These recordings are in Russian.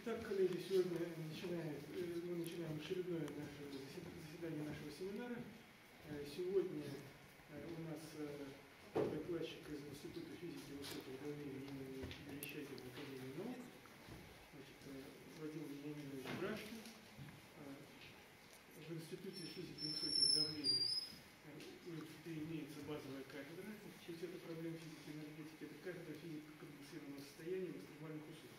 Итак, коллеги, сегодня мы начинаем очередное заседание нашего семинара. Сегодня у нас докладчик из Института физики высоких давлений имени Верещагина Академии наук, Владимир Вениаминович Брашкин. В Институте физики высоких давлений имеется базовая кафедра факультета проблем физики и энергетики. Это кафедра физики конденсированного состояния в экстремальных условиях.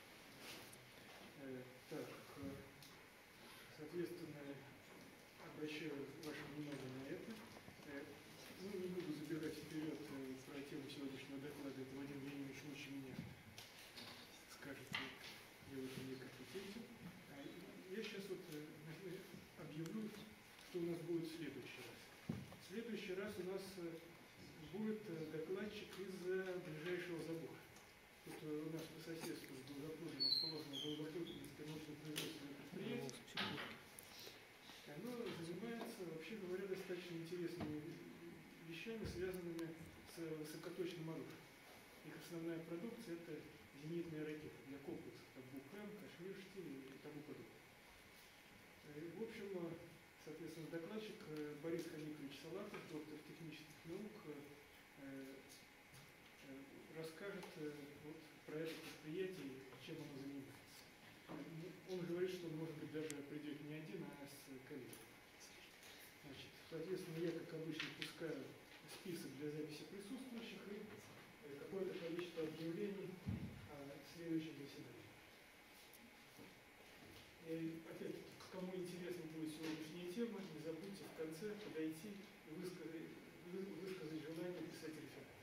Так, соответственно, обращаю ваше внимание на это. Ну, не буду забегать вперед про тему сегодняшнего доклада. Это Владимир Вениаминович лучше меня скажет, где вы мне компетенции. Я сейчас вот объявлю, что у нас будет в следующий раз. В следующий раз у нас будет докладчик из ближайшего забора. Тут у нас по соседству с Долгопрудным расположено Долгопрудное научно-производственное предприятие. Оно занимается, вообще говоря, достаточно интересными вещами, связанными с высокоточным оружием. Их основная продукция – это зенитные ракеты для комплексов Табук-М, Кашмир-штиль и тому подобное. В общем, соответственно, докладчик Борис Хамикович Салатов, доктор технических наук, расскажет вот про это предприятие, чем оно занимается. Он говорит, что, может быть, даже придет не один, а с коллегой. Значит, соответственно, я, как обычно, пускаю список для записи присутствующих и какое-то количество объявлений о следующем заседании. И, опять-таки, кому интересна будет сегодняшняя тема, не забудьте в конце подойти и высказать желание писать реферат.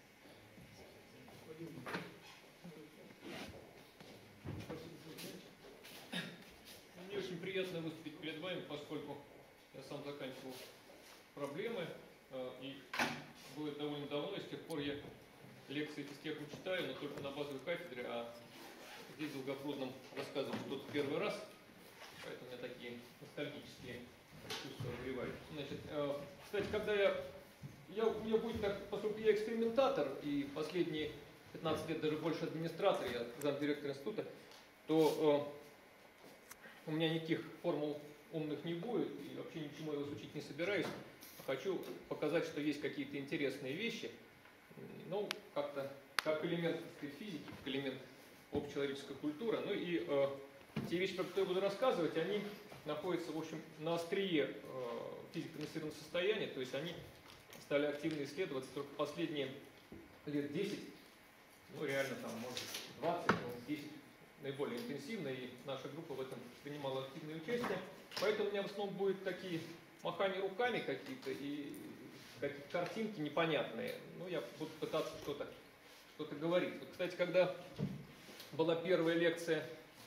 Мне очень приятно выступить перед вами, поскольку я сам заканчивал проблемы, и было довольно давно, и с тех пор я лекции из тех читаю, но только на базовой кафедре, а здесь в Долгопрудном рассказываю что-то первый раз, поэтому у меня такие ностальгические чувства обревают. Значит, кстати, когда у меня будет так, поскольку я экспериментатор, и последние 15 лет даже больше администратор, я замдиректора института, то у меня никаких формул умных не будет, и вообще ничему я вас учить не собираюсь. Хочу показать, что есть какие-то интересные вещи, ну, как-то, как элемент, так сказать, физики, как элемент общечеловеческой культуры. Ну и те вещи, про которые я буду рассказывать, они находятся, в общем, на острие физико-конденсированного состояния, то есть они стали активно исследоваться только последние лет 10, ну реально там, может, 20, 10 наиболее интенсивно, и наша группа в этом принимала активное участие. Поэтому у меня в основном будут такие махания руками какие-то и какие-то картинки непонятные. Ну, я буду пытаться что-то говорить. Вот, кстати, когда была первая лекция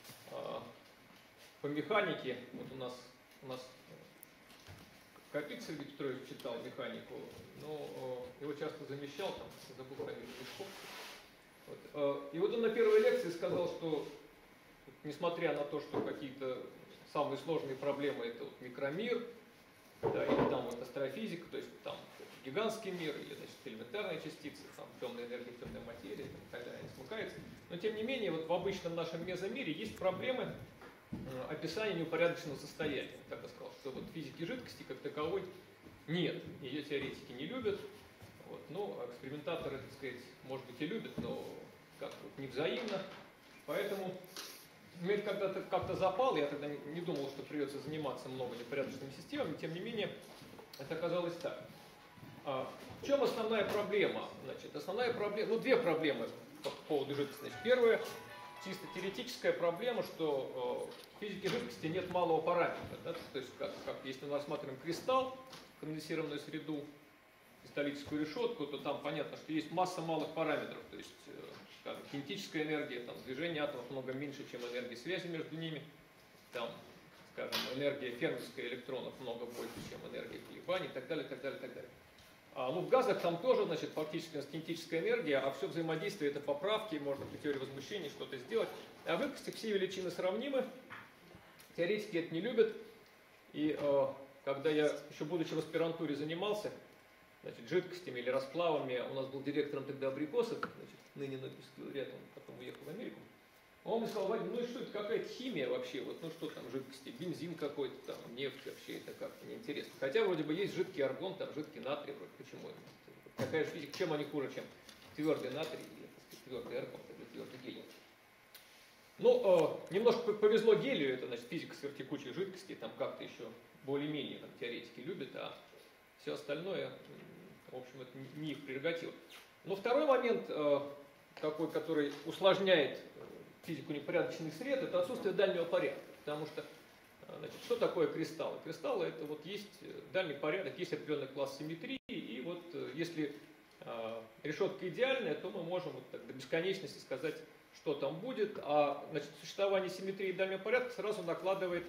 по механике, вот у нас Капик Сергей Петрович читал механику, но его часто замещал, там, забыл фамилию Лешков. Вот. И вот он на первой лекции сказал, что несмотря на то, что какие-то самые сложные проблемы это вот микромир, да, или там вот астрофизика, то есть там гигантский мир, или значит, элементарные частицы, там темная энергия, темная материя, там, и так далее, они смыкаются. Но тем не менее, вот в обычном нашем мезомире есть проблемы описания неупорядоченного состояния. Так я сказал, что вот физики жидкости как таковой нет, ее теоретики не любят. Вот, ну, экспериментаторы, так сказать, может быть и любят, но как вот не взаимно. Поэтому мне когда-то как-то запал, я тогда не думал, что придется заниматься много непорядочными системами, тем не менее, это оказалось так. В чем основная проблема? Значит, основная проблема, ну, две проблемы по поводу жидкости. Значит, первая, чисто теоретическая проблема, что в физике жидкости нет малого параметра. Да? То есть, как если мы рассматриваем кристалл, конденсированную среду, кристаллическую решетку, то там понятно, что есть масса малых параметров. То есть, скажем, кинетическая энергия, там, движение атомов много меньше, чем энергия связи между ними. Там, скажем, энергия фермерская электронов много больше, чем энергия колебаний, и так далее, и так далее, и так далее. Ну, в газах там тоже, значит, фактически у нас кинетическая энергия, а все взаимодействие это поправки, можно при теории возмущения что-то сделать. А в жидкости все величины сравнимы, теоретики это не любят. И когда я, еще будучи в аспирантуре, занимался, значит, жидкостями или расплавами, у нас был директором тогда Абрикосов, значит, ныне Нобелевский лауреат, он потом уехал в Америку. Он мне сказал: Вадим, ну и что это, какая-то химия вообще, вот, ну что там, жидкости, бензин какой-то там, нефть вообще, это как-то неинтересно. Хотя вроде бы есть жидкий аргон, там жидкий натрий, вроде, почему? Какая же физика, чем они хуже, чем твердый натрий или, так сказать, твердый аргон, или твердый гелий? Ну, немножко повезло гелию, это, значит, физика сверхтекучих жидкостей, там как-то еще более-менее там, теоретики любят, а все остальное, в общем, это не их прерогатива. Но второй момент, такой, который усложняет физику непорядочных сред, это отсутствие дальнего порядка. Потому что, значит, что такое кристаллы? Кристаллы — это вот есть дальний порядок, есть определенный класс симметрии, и вот если решетка идеальная, то мы можем вот так до бесконечности сказать, что там будет, а значит, существование симметрии и дальнего порядка сразу накладывает,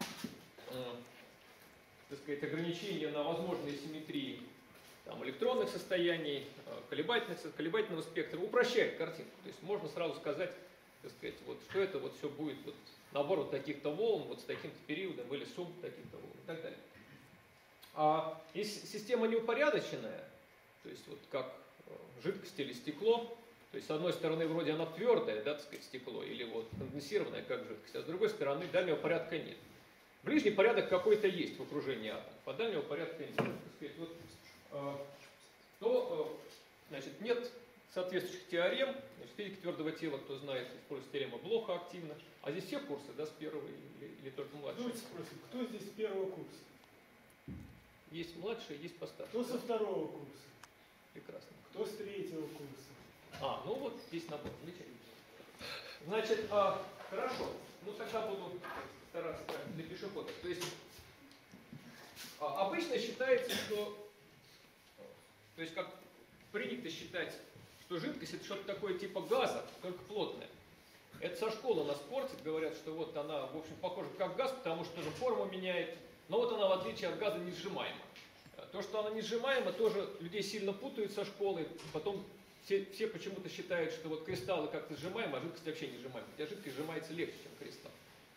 так сказать, ограничения на возможные симметрии там, электронных состояний, колебательного спектра, упрощает картинку. То есть можно сразу сказать, так сказать, вот, что это вот все будет вот, набор вот таких-то волн, вот с таким-то периодом, или сумма таких-то волн и так далее. А если система неупорядоченная, то есть вот как жидкость или стекло, то есть с одной стороны вроде она твердая, да, так сказать, стекло, или вот конденсированная как жидкость, а с другой стороны дальнего порядка нет. Ближний порядок какой-то есть в окружении атомов, а дальнего порядка нет. Так сказать, вот, то, значит, нет соответствующих теорем. Значит, физика твердого тела, кто знает, использует теорему Блоха активно. А здесь все курсы, да, с первого или только младшие? Давайте спросим, кто здесь с первого курса? Есть младшие, есть постарше. Кто со второго курса? Прекрасно. Кто с третьего курса? Ну вот здесь набор. Значит, хорошо. Ну тогда буду стараться для пешеходов. То есть обычно считается, что, то есть как принято считать, что жидкость — это что-то такое типа газа, только плотное. Это со школы нас портит, говорят, что вот она, в общем, похожа как газ, потому что тоже форму меняет, но вот она, в отличие от газа, не сжимаема. То, что она не сжимаема, тоже людей сильно путают со школой, потом все почему-то считают, что вот кристаллы как-то сжимаемы, а жидкость вообще не сжимаема. Хотя жидкость сжимается легче, чем кристалл.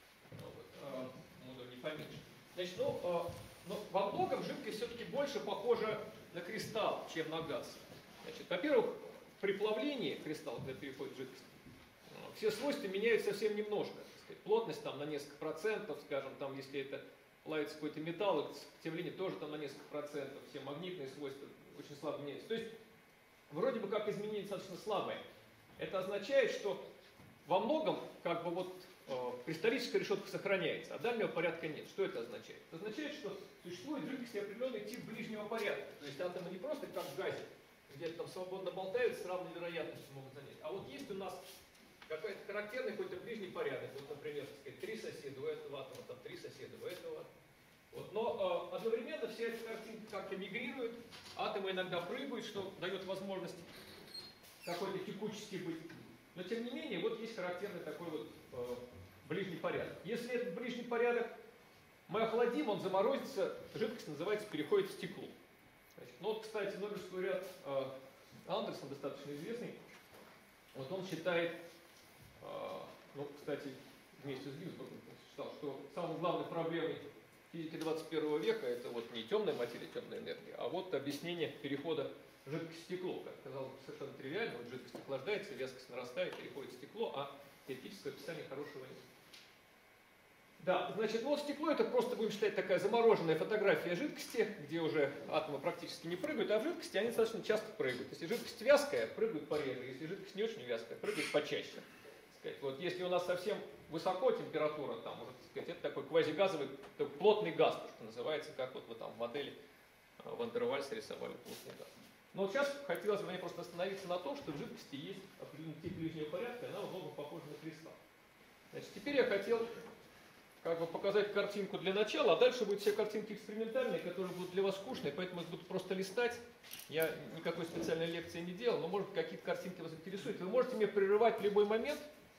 Не поменьше. Значит, во многом жидкость все-таки больше похожа на кристалл, чем на газ. Значит, во-первых, при плавлении кристалла, когда переходит в жидкость, все свойства меняются совсем немножко. Так сказать. Плотность там на несколько процентов, скажем, там, если это плавится какой-то металл, сопротивление тоже там на несколько процентов, все магнитные свойства очень слабо меняются. То есть, вроде бы как изменение достаточно слабое. Это означает, что во многом как бы вот кристаллическая решетка сохраняется, а дальнего порядка нет. Что это означает? Это означает, что существует в жидкости определенный тип ближнего порядка. То есть атомы не просто как в газе, где-то там свободно болтают, с равной вероятностью могут занять. А вот есть у нас какой-то характерный какой-то ближний порядок. Вот, например, так сказать, 3 соседа у этого атома, там 3 соседа у этого. Вот. Но одновременно вся эта картинка как-то мигрирует, атомы иногда прыгают, что дает возможность какой-то текучести быть. Но тем не менее, вот есть характерный такой вот ближний порядок. Если этот ближний порядок мы охладим, он заморозится, жидкость называется, переходит в стекло. Значит, ну вот, кстати, Нобелевский лауреат Андерсон, достаточно известный, вот он считает, ну, кстати, вместе с Гинзбургом считал, что самой главной проблемой физики 21 века это вот не темная материя, темная энергия, а вот объяснение перехода жидкости в стекло. Как казалось бы, совершенно тривиально, вот жидкость охлаждается, вязкость нарастает, переходит в стекло, а теоретическое описание хорошего нет. Да, значит, вот стекло — это просто, будем считать, такая замороженная фотография жидкости, где уже атомы практически не прыгают, а в жидкости они достаточно часто прыгают. Если жидкость вязкая, прыгают пореже, если жидкость не очень вязкая, прыгают почаще. Вот если у нас совсем высоко температура, там уже, так сказать, это такой квазигазовый, такой плотный газ, то, что называется, как вот вы там в модели Ван дер Вальса рисовали плотный газ. Но вот сейчас хотелось бы мне просто остановиться на том, что в жидкости есть определенный тип ближнего порядка, и она во многом похожа на кристалл. Значит, теперь я хотел как бы показать картинку для начала, а дальше будут все картинки экспериментальные, которые будут для вас скучные, поэтому я буду просто листать. Я никакой специальной лекции не делал, но, может, какие-то картинки вас интересуют. Вы можете меня прерывать в любой момент,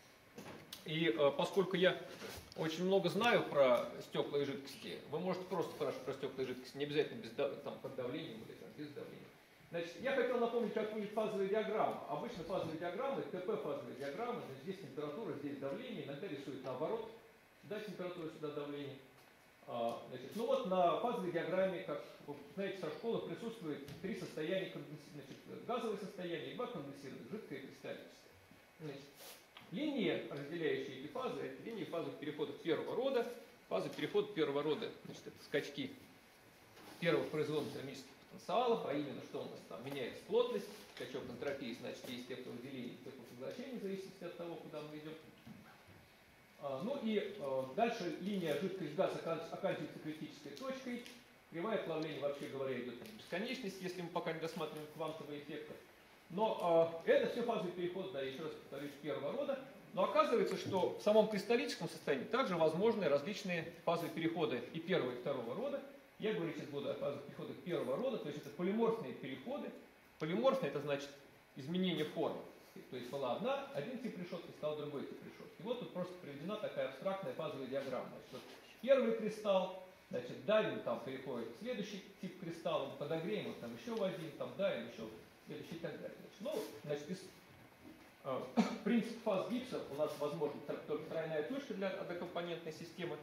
и поскольку я очень много знаю про стекла и жидкости, вы можете просто спрашивать про стекла и жидкости, не обязательно без, там, под давлением или там, без давления. Значит, я хотел напомнить, как выглядит фазовая диаграмма. Обычно фазовые диаграммы, ТП фазовые диаграммы, значит, здесь температура, здесь давление, иногда рисуют наоборот. Сюда температура, сюда давление. Значит, ну вот на фазовой диаграмме, как вы знаете со школы, присутствует 3 состояния, значит, газовое состояние и 2 конденсированных, жидкое и кристаллическое. Значит, линии, разделяющие эти фазы, это линии фазовых переходов первого рода. Фазы перехода первого рода, значит, это скачки первого производного термических потенциалов, а именно, что у нас там меняется плотность, скачок энтропии, значит, есть тепловыделение, теплопоглощение, в зависимости от того, куда мы идем. Ну и дальше линия жидкость-газ оканчивается критической точкой. Кривая плавления, вообще говоря, идет в бесконечность, если мы пока не досматриваем квантовые эффекты. Но это все фазовый переход, да, еще раз повторюсь, первого рода. Но оказывается, что в самом кристаллическом состоянии также возможны различные фазовые переходы и первого, и второго рода. Я говорю сейчас буду о фазовых переходах первого рода, то есть это полиморфные переходы. Полиморфные — это значит изменение формы. То есть была один тип решетки, стал другой тип решетки. И вот тут просто приведена такая абстрактная фазовая диаграмма. Значит, вот первый кристалл, значит, давим, там переходит в следующий тип кристалла, подогреем, вот там еще в один, там давим, еще в следующий и так далее. Значит, из принцип фаз Гиббса у нас возможна только тройная точка для однокомпонентной системы.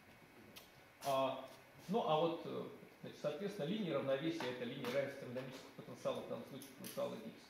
Вот, значит, соответственно, линия равновесия — это линия равенства термодинамического потенциала, в данном случае потенциала Гиббса.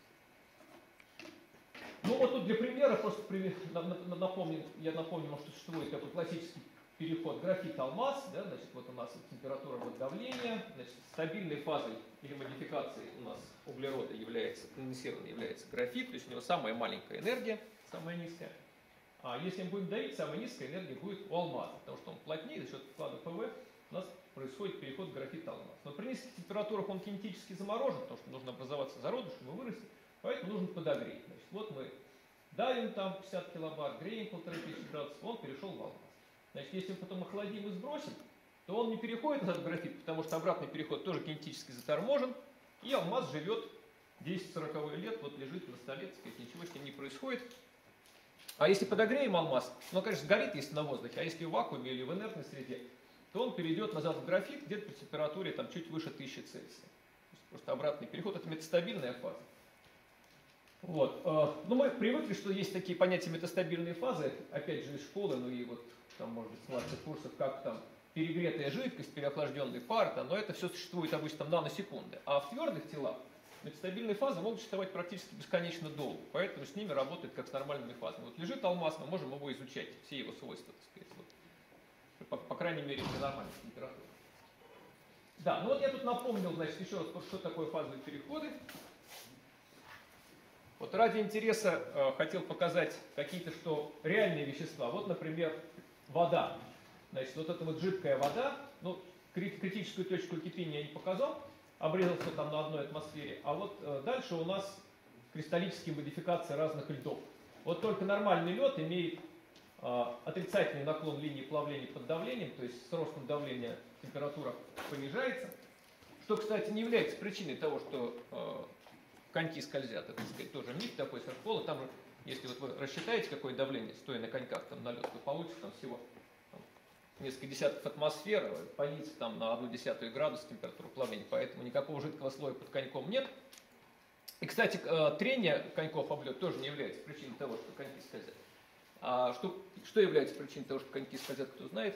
Ну вот тут для примера просто я напомню, что существует такой классический переход графит-алмаз, да, значит, вот у нас температура, вот давление, значит, стабильной фазой или модификацией у нас углерода является, конденсированный является графит, то есть у него самая маленькая энергия, самая низкая. А если мы будем давить, самая низкая энергия будет у алмаза, потому что он плотнее, за счет вклада ПВ у нас происходит переход графит-алмаз. Но при низких температурах он кинетически заморожен, потому что нужно образоваться зародыш, чтобы вырасти, поэтому нужно подогреть. Значит, вот мы давим там 50 килобар, греем 1500 градусов, он перешел в алмаз. Значит, если мы потом охладим и сбросим, то он не переходит назад в графит, потому что обратный переход тоже кинетически заторможен, и алмаз живет 10-40 лет, вот лежит на столе, так сказать, ничего с ним не происходит. А если подогреем алмаз, ну, конечно, сгорит, если на воздухе, а если в вакууме или в инертной среде, то он перейдет назад в графит где-то при температуре там, чуть выше 1000 Цельсия. Просто обратный переход — это метастабильная фаза. Вот. Ну, мы привыкли, что есть такие понятия метастабильные фазы, опять же, из школы, ну и вот там, может быть, с младших курсов, как там перегретая жидкость, переохлажденный пар, но это все существует обычно там наносекунды. А в твердых телах метастабильные фазы могут существовать практически бесконечно долго, поэтому с ними работает как с нормальными фазами. Вот лежит алмаз, мы можем его изучать, все его свойства, так сказать, вот, по крайней мере, при нормальной температуре. Да, ну вот я тут напомнил, значит, еще раз, что такое фазовые переходы. Вот ради интереса хотел показать какие-то реальные вещества. Вот, например, вода. Значит, вот эта вот жидкая вода, ну, критическую точку кипения я не показал, обрезался там на 1 атмосфере, а вот дальше у нас кристаллические модификации разных льдов. Вот только нормальный лед имеет отрицательный наклон линии плавления под давлением, то есть с ростом давления температура понижается, что, кстати, не является причиной того, что коньки скользят. Это, так сказать, тоже миф такой со школы. Там же, если вот вы рассчитаете, какое давление, стоя на коньках там, на лед, то получится там всего несколько десятков атмосфер, понизится там на 1/10 градус температуру плавления, поэтому никакого жидкого слоя под коньком нет. И, кстати, трение коньков об лед тоже не является причиной того, что коньки скользят. А что является причиной того, что коньки скользят, кто знает?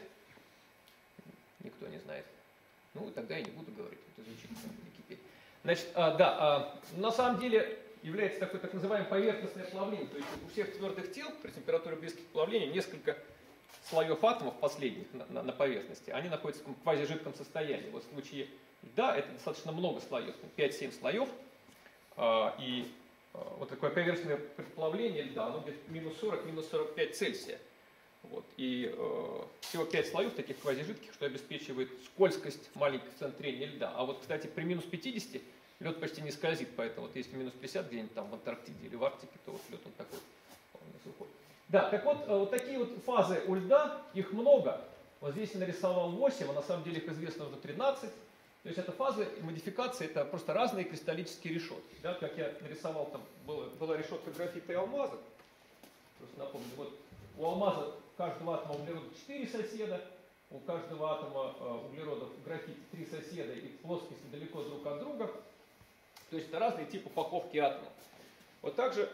Никто не знает. Ну, тогда я не буду говорить, вот изучить Википедию. Значит, на самом деле является такое так называемое поверхностное плавление. То есть у всех твердых тел при температуре близких к плавлению несколько слоев атомов последних на поверхности. Они находятся в квазижидком состоянии. Вот в случае льда это достаточно много слоев, 5-7 слоев. И вот такое поверхностное плавление льда, оно где-то минус 40, минус 45 Цельсия. Вот. И всего 5 слоев таких квазижидких, что обеспечивает скользкость маленького коэффициента трения льда. А вот, кстати, при минус 50 лед почти не скользит, поэтому вот если минус 50 где-нибудь там в Антарктиде или в Арктике, то вот лед он такой вполне сухой. Да, так вот, вот такие вот фазы у льда, их много. Вот здесь я нарисовал 8, а на самом деле их известно уже 13. То есть это фазы и модификации, это просто разные кристаллические решетки. Да, как я нарисовал, там была решетка графита и алмаза. Просто напомню, вот у алмаза каждого атома углерода 4 соседа, у каждого атома углерода в графите 3 соседа и плоскости далеко друг от друга. То есть это разные типы упаковки атомов. Вот также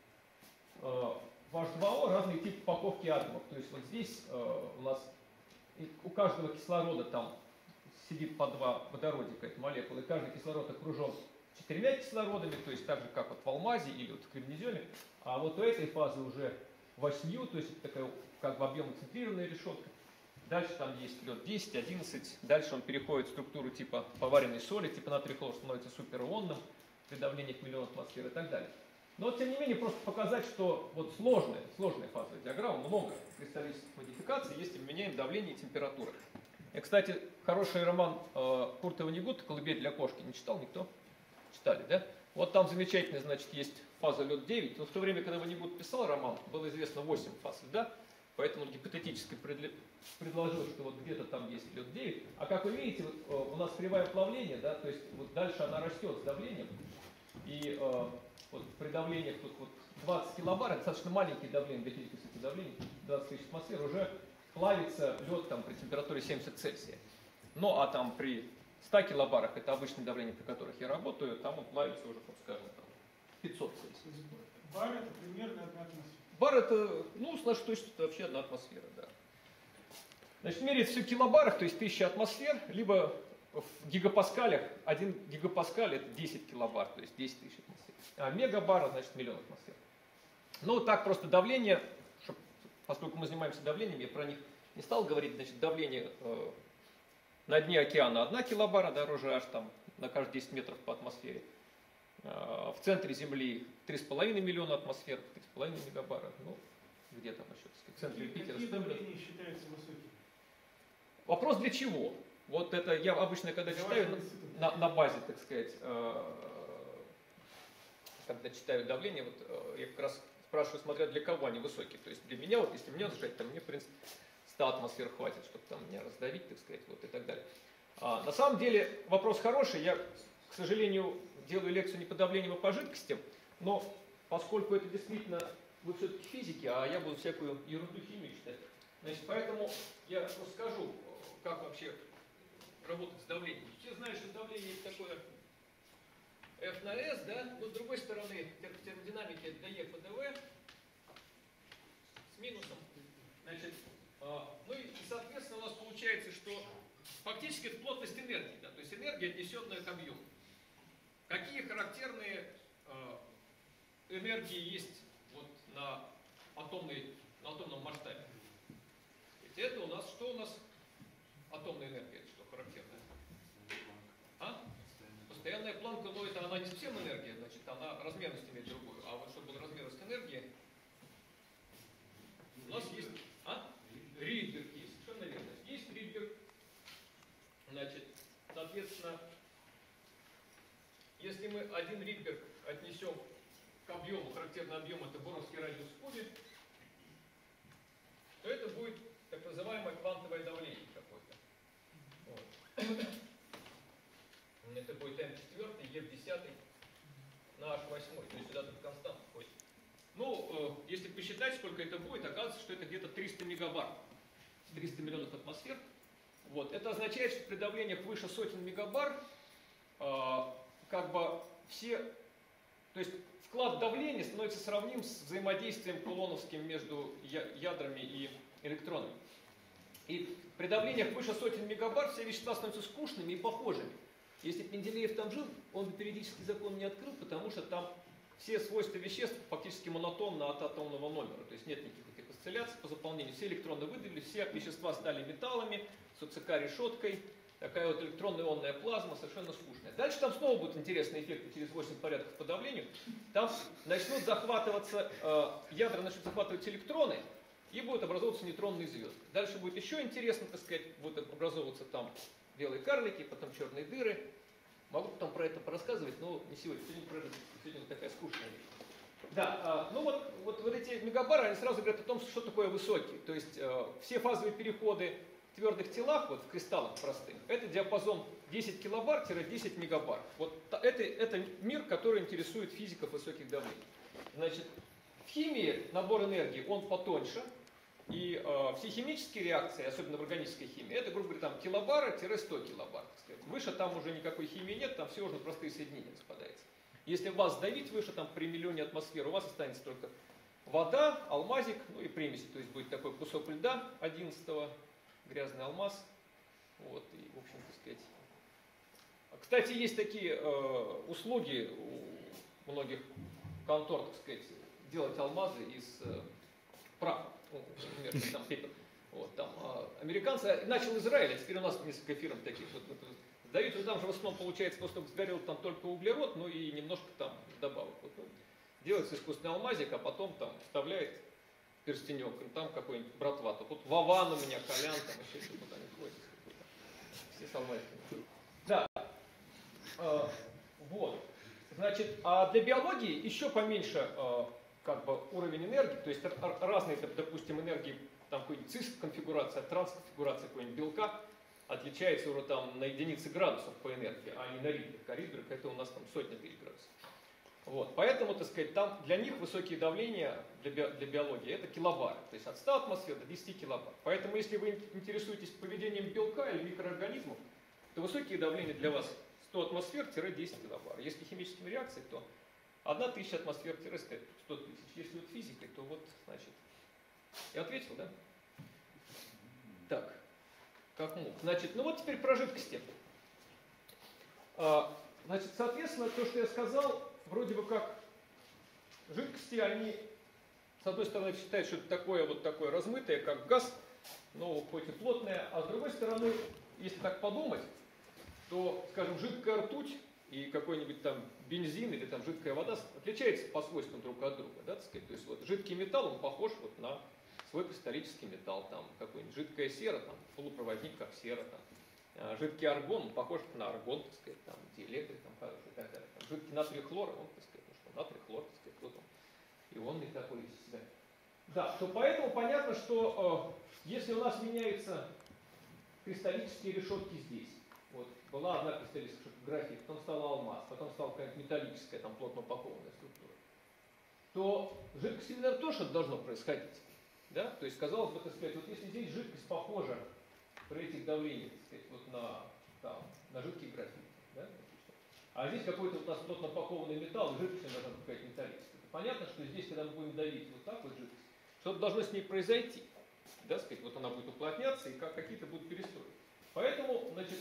в H2O разные типы упаковки атомов. То есть вот здесь у нас у каждого кислорода там сидит по 2 водородика, это молекулы, и каждый кислород окружен 4 кислородами, то есть так же, как вот в алмазе или вот в кремнеземе. А вот у этой фазы уже 8, то есть это такая как бы объемно-центрированная решетка. Дальше там есть лед 10, 11. Дальше он переходит в структуру типа поваренной соли, типа натрий хлор становится суперионным при давлении к миллиону атмосфер и так далее. Но тем не менее просто показать, что вот сложная фазовая диаграмма, много кристаллических модификаций, если мы меняем давление и температуру. И, кстати, хороший роман Курта Воннегута «Колыбель для кошки» не читал никто? Читали, да? Вот там замечательно, значит, есть фаза лед 9. Но в то время, когда Воннегут писал роман, было известно 8 фаз льда, поэтому он гипотетически предложил, что вот где-то там есть лед 9. А как вы видите, вот, у нас кривая плавления, да, то есть вот дальше она растет с давлением. И вот при давлениях тут вот 20 килобар, достаточно маленькие давления, для физики давления, 20 тысяч атмосфер, уже плавится лед там при температуре 70 Цельсия. Ну а там при 100 килобарах, это обычное давление, при которых я работаю, там он плавится уже, скажем, там, 500 Цельсия. Бар это примерно 1 атмосфера. Бар это, ну, с нашей точки это вообще 1 атмосфера, да. Значит, меряется все в килобарах, то есть 1000 атмосфер, либо в гигапаскалях, 1 гигапаскаль это 10 килобар, то есть 10 тысяч атмосфер. А мегабар, значит, миллион атмосфер. Ну, так просто давление, поскольку мы занимаемся давлением, я про них не стал говорить, значит, давление на дне океана 1 килобара, дороже аж там на каждые 10 метров по атмосфере. В центре Земли 3,5 миллиона атмосфер, 3,5 мегабара. Ну, где там еще, так сказать, в центре Юпитера. Какие давления считаются высокими? Вопрос для чего? Вот это я обычно, когда читаю на базе, так сказать, когда читаю давление, вот я как раз спрашиваю, смотря для кого они высокие. То есть для меня, вот если меня зажать, то мне, в принципе, 100 атмосфер хватит, чтобы там меня раздавить, так сказать, вот и так далее. На самом деле вопрос хороший. Я, к сожалению, делаю лекцию не по давлению, а по жидкостям, но поскольку это действительно вы все-таки физики, а я буду всякую ерунду химию читать, значит, поэтому я расскажу, как вообще работать с давлением. Все знают, что давление есть такое F на S, да, но с другой стороны термодинамики это dE по dV с минусом. Значит, ну и соответственно у нас получается, что фактически это плотность энергии, да, то есть энергия, отнесенная к объему. Какие характерные энергии есть вот на атомном масштабе? Это у нас, что у нас атомная энергия, это что характерное? А? Постоянная планка, но это она не совсем энергия, значит, она размерность имеет другую. А вот чтобы была размерность энергии, у нас есть Ридберг есть, совершенно верно. Есть Ридберг, значит, соответственно, если мы один Ридберг отнесем к объему, характерный объем это боровский радиус в кубе, то это будет так называемое квантовое давление какое-то. Вот. Это будет М4, Е в 10 на H8, то есть сюда тут константа входит. Ну, если посчитать, сколько это будет, оказывается, что это где-то 300 мегабар, 300 миллионов атмосфер. Вот. Это означает, что при давлениях выше сотен мегабар, как бы все, то есть вклад давления становится сравним с взаимодействием кулоновским между ядрами и электронами. И при давлениях выше сотен мегабар все вещества становятся скучными и похожими. Если бы Менделеев там жил, он бы периодический закон не открыл, потому что там все свойства веществ фактически монотонны от атомного номера. То есть нет никаких осцилляций по заполнению. Все электроны выделили, все вещества стали металлами, с ОЦК решеткой. Такая вот электронно-ионная плазма, совершенно скучная. Дальше там снова будут интересные эффекты через 8 порядков по давлению. Там начнут захватываться, ядра начнут захватывать электроны, и будут образовываться нейтронные звезды. Дальше будет еще интересно, так сказать, будут образовываться там белые карлики, потом черные дыры. Могу потом про это порассказывать, но не сегодня. Сегодня такая скучная вещь. Да, ну вот эти мегабары, они сразу говорят о том, что такое высокий. То есть все фазовые переходы в твердых телах, вот в кристаллах простых, это диапазон 10 килобар-10 мегабар. Вот это мир, который интересует физиков высоких давлений. Значит, в химии набор энергии, он потоньше. И все химические реакции, особенно в органической химии, это, грубо говоря, там килобары-100 килобар. Выше там уже никакой химии нет, там все уже на простые соединения распадается. Если вас давить выше, там при миллионе атмосфер, у вас останется только вода, алмазик, ну и примеси. То есть будет такой кусок льда 11-го, грязный алмаз. Вот, и, в общем, так сказать. Кстати, есть такие услуги у многих контор, так сказать, делать алмазы из прах, ну, например, там пепел. Вот, там, американцы, начал Израиль, а теперь у нас несколько фирм таких. Вот, дают, и там же в основном получается, после того, как сгорел там только углерод, ну и немножко там добавок. Вот, ну, делается искусственный алмазик, а потом там вставляет перстенек, и там какой-нибудь братва. Вот Вован у меня, Колян, там еще что-то они ходят. Все с алмазиками. Да. Вот. Значит, а для биологии еще поменьше как бы уровень энергии, то есть разные, допустим, энергии, там какой-нибудь цис-конфигурация, транс-конфигурация какой-нибудь белка отличается уже там на единицы градусов по энергии, а не на Ридберг. А Ридберг это у нас там сотня градусов. Вот. Поэтому, так сказать, там для них высокие давления для биологии это килобары, то есть от 100 атмосфер до 10 килобар. Поэтому, если вы интересуетесь поведением белка или микроорганизмов, то высокие давления для вас 100 атмосфер-10 килобар. Если химическими реакциями, то 1000 атмосфер-100 тысяч. Если вот физикой, то вот, значит, я ответил, да? Так, как мог. Значит, ну вот теперь про жидкости. Значит, соответственно, то, что я сказал, вроде бы как жидкости, они, с одной стороны, считают, что это такое вот такое размытое, как газ, но хоть и плотное, а с другой стороны, если так подумать, то, скажем, жидкая ртуть и какой-нибудь там бензин или там жидкая вода отличаются по свойствам друг от друга, да, так сказать. То есть вот жидкий металл, он похож вот на свой кристаллический металл, там какой-нибудь жидкая сера, там полупроводник, как сера, там жидкий аргон, он похож на аргон, так сказать, там диэлектрик, там хороший и так далее. Там, жидкий натрий хлор, он, так сказать, ну что, натрий хлор, так сказать, вот он, ионный такой из себя. Да, то поэтому понятно, что если у нас меняются кристаллические решетки здесь, вот, была одна кристаллическая решетка графит, потом стала алмаз, потом стала какая-то металлическая, там плотно упакованная структура, то жидкость, наверное, тоже что-то должно происходить. Да? То есть, казалось бы, так сказать, вот если здесь жидкость похожа при этих давлениях, так сказать, вот на жидкий графит, да? А здесь какой-то у нас плотно упакованный металл, жидкость должна быть какая-то металлическая. То понятно, что здесь, когда мы будем давить вот так вот жидкость, что-то должно с ней произойти. Да, сказать, вот она будет уплотняться и какие-то будут перестройки. Поэтому, значит,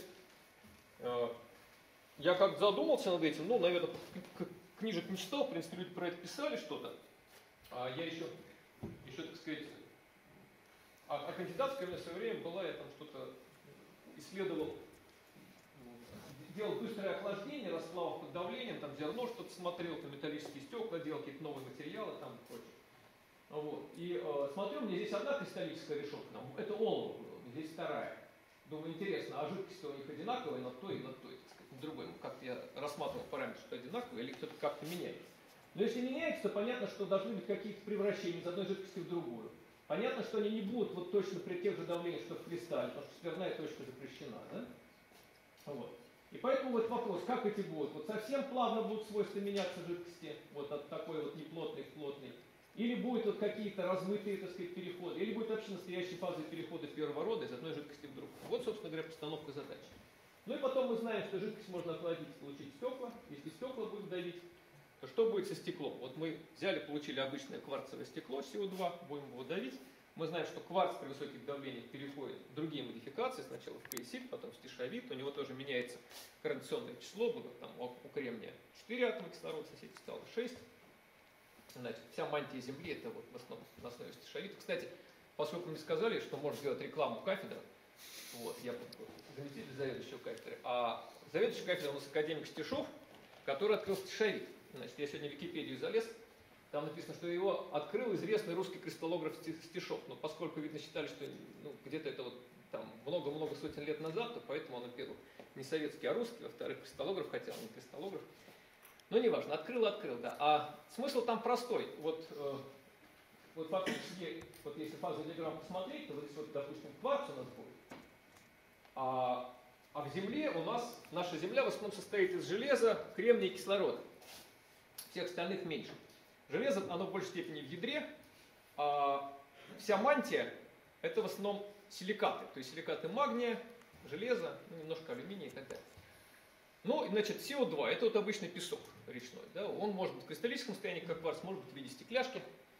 я как задумался над этим, ну, наверное, книжек не читал, в принципе, люди про это писали что-то, а я еще, так сказать, а кандидатская у меня в свое время была, я там что-то исследовал, делал быстрое охлаждение, расплавов под давлением, там зерно что-то смотрел, там металлические стекла, делал какие-то новые материалы, там и прочее. Вот. И смотрю, мне здесь одна кристаллическая решетка, это олово было, здесь вторая. Думаю, интересно, а жидкость-то у них одинаковая на той и на той, так сказать, другой. Как-то я рассматривал параметры, что одинаковые, или кто-то как-то меняется. Но если меняется, то понятно, что должны быть какие-то превращения из одной жидкости в другую. Понятно, что они не будут вот точно при тех же давлениях, что в кристалле, потому что сверхная точка запрещена, да? Вот. И поэтому вот вопрос, как эти будут? Вот совсем плавно будут свойства меняться жидкости, вот от такой вот неплотной к плотной. Или будут вот какие-то размытые, так сказать, переходы, или будет вообще настоящие фазы перехода первого рода из одной жидкости в другую. Вот, собственно говоря, постановка задач. Ну и потом мы знаем, что жидкость можно охладить, получить стекла. Если стекла будут давить, то что будет со стеклом? Вот мы взяли, получили обычное кварцевое стекло, СО2, будем его давить. Мы знаем, что кварц при высоких давлениях переходит в другие модификации, сначала в каесит, потом в стишовит, у него тоже меняется координационное число, было там у кремния 4 атома кислорода, соседей стало 6. Значит, вся мантия Земли это вот в основном на основе стишовита. Кстати, поскольку мне сказали, что можно сделать рекламу кафедры, вот, я заместитель заведующего кафедры, а заведующий кафедры у нас академик Стишов, который открыл стишовит. Значит, я сегодня в Википедию залез, там написано, что его открыл известный русский кристаллограф Стишов. Но поскольку, видно, считали, что ну, где-то это вот там много-много сотен лет назад, то поэтому он, во-первых, не советский, а русский, во-вторых, кристаллограф, хотя он не кристаллограф. Но неважно, открыл, да. А смысл там простой. Вот фактически, вот если фазодиаграмму посмотреть, то вот здесь вот, допустим, кварц у нас будет. А в Земле у нас, наша Земля в основном состоит из железа, кремния и кислорода. Всех остальных меньше. Железо, оно в большей степени в ядре, а вся мантия это в основном силикаты. То есть силикаты магния, железа, ну, немножко алюминия и так далее. Ну, значит, СО2 это вот обычный песок речной. Да? Он может быть в кристаллическом состоянии, как кварц, может быть в виде стекляшки.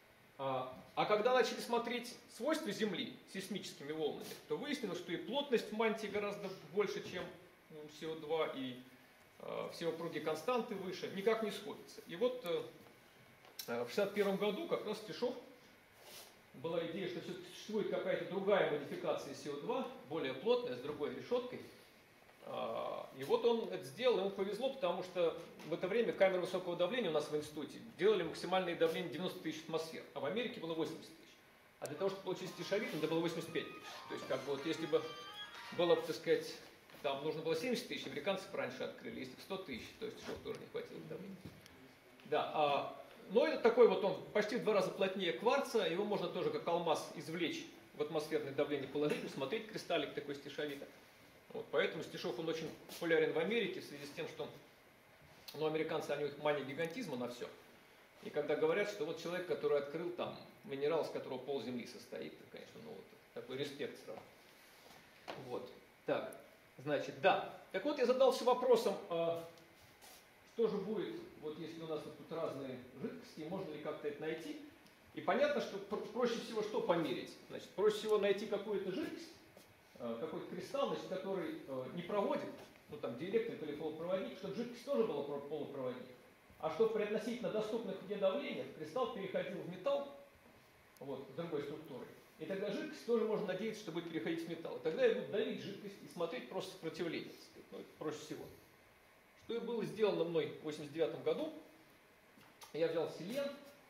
А когда начали смотреть свойства Земли сейсмическими волнами, то выяснилось, что и плотность мантии гораздо больше, чем СО2, и все округи константы выше, никак не сходятся. И вот в 1961 году как раз Стишов была идея, что все-таки существует какая-то другая модификация СО2, более плотная, с другой решеткой. И вот он это сделал, ему повезло, потому что в это время камеры высокого давления у нас в институте делали максимальное давление 90 тысяч атмосфер, а в Америке было 80 тысяч. А для того, чтобы получить стишовик, надо было 85 тысяч. То есть, как бы вот если бы было, так сказать, там нужно было 70 тысяч, американцы раньше открыли, если бы 100 тысяч, то есть чтобы тоже не хватило давления. Да, но это такой вот он почти в 2 раза плотнее кварца, его можно тоже как алмаз извлечь в атмосферное давление, положить, усмотреть кристаллик такой стишовита. Вот, поэтому стишов он очень популярен в Америке в связи с тем, что американцы, у них мания гигантизма на все. И когда говорят, что вот человек, который открыл там минерал, из которого пол земли состоит, то, конечно, вот такой респект сразу. Вот, так, значит, да. Так вот, я задался вопросом, что же будет, вот если у нас вот тут разные жидкости, можно ли как-то это найти? И понятно, что проще всего что померить? Значит, проще всего найти какую-то жидкость, какой-то кристалл, значит, который не проводит, ну там диэлектрик или полупроводник, чтобы жидкость тоже была полупроводник. А чтобы при относительно доступных где давлениях кристалл переходил в металл, вот, с другой структурой. И тогда жидкость тоже можно надеяться, что будет переходить в металл. И тогда я буду давить жидкость и смотреть просто сопротивление. Ну, это проще всего. Что и было сделано мной в 1989 году. Я взял селен.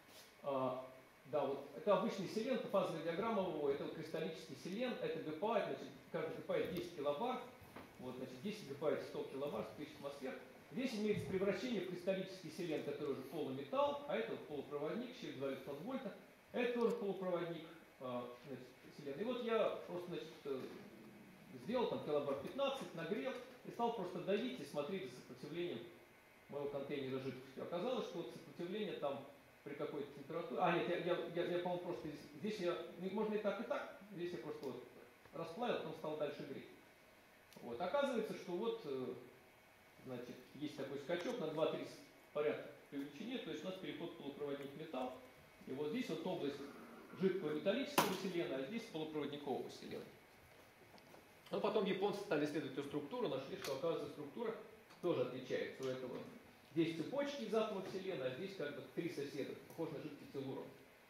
Да, вот это обычный селен, это фазовая диаграмма его, это вот кристаллический селен, это ГПА, значит, каждый ГПА 10 килобар, вот, значит, 10 ГПА 100 килобар, 100 тысяч атмосфер. Здесь имеется превращение в кристаллический селен, который уже полуметалл, а это вот полупроводник, через 2 электрон-вольта, это тоже полупроводник, значит, селен. И вот я просто, значит, сделал там килобар 15, нагрел и стал просто давить и смотреть за сопротивлением моего контейнера жидкости. Оказалось, что вот сопротивление там при какой-то температуре... Нет, я по-моему, просто здесь можно и так, здесь я просто вот расплавил, потом стал дальше греть. Вот. Оказывается, что вот, значит, есть такой скачок на 2-3 порядка по величине, то есть у нас переход полупроводник-металл, и вот здесь вот область жидкого металлического селена, а здесь полупроводникового селена. Но потом японцы стали исследовать эту структуру, нашли, что, оказывается, структура тоже отличается у этого. Здесь цепочки из атомов селена, а здесь как бы 3 соседа, похож на жидкий телурон.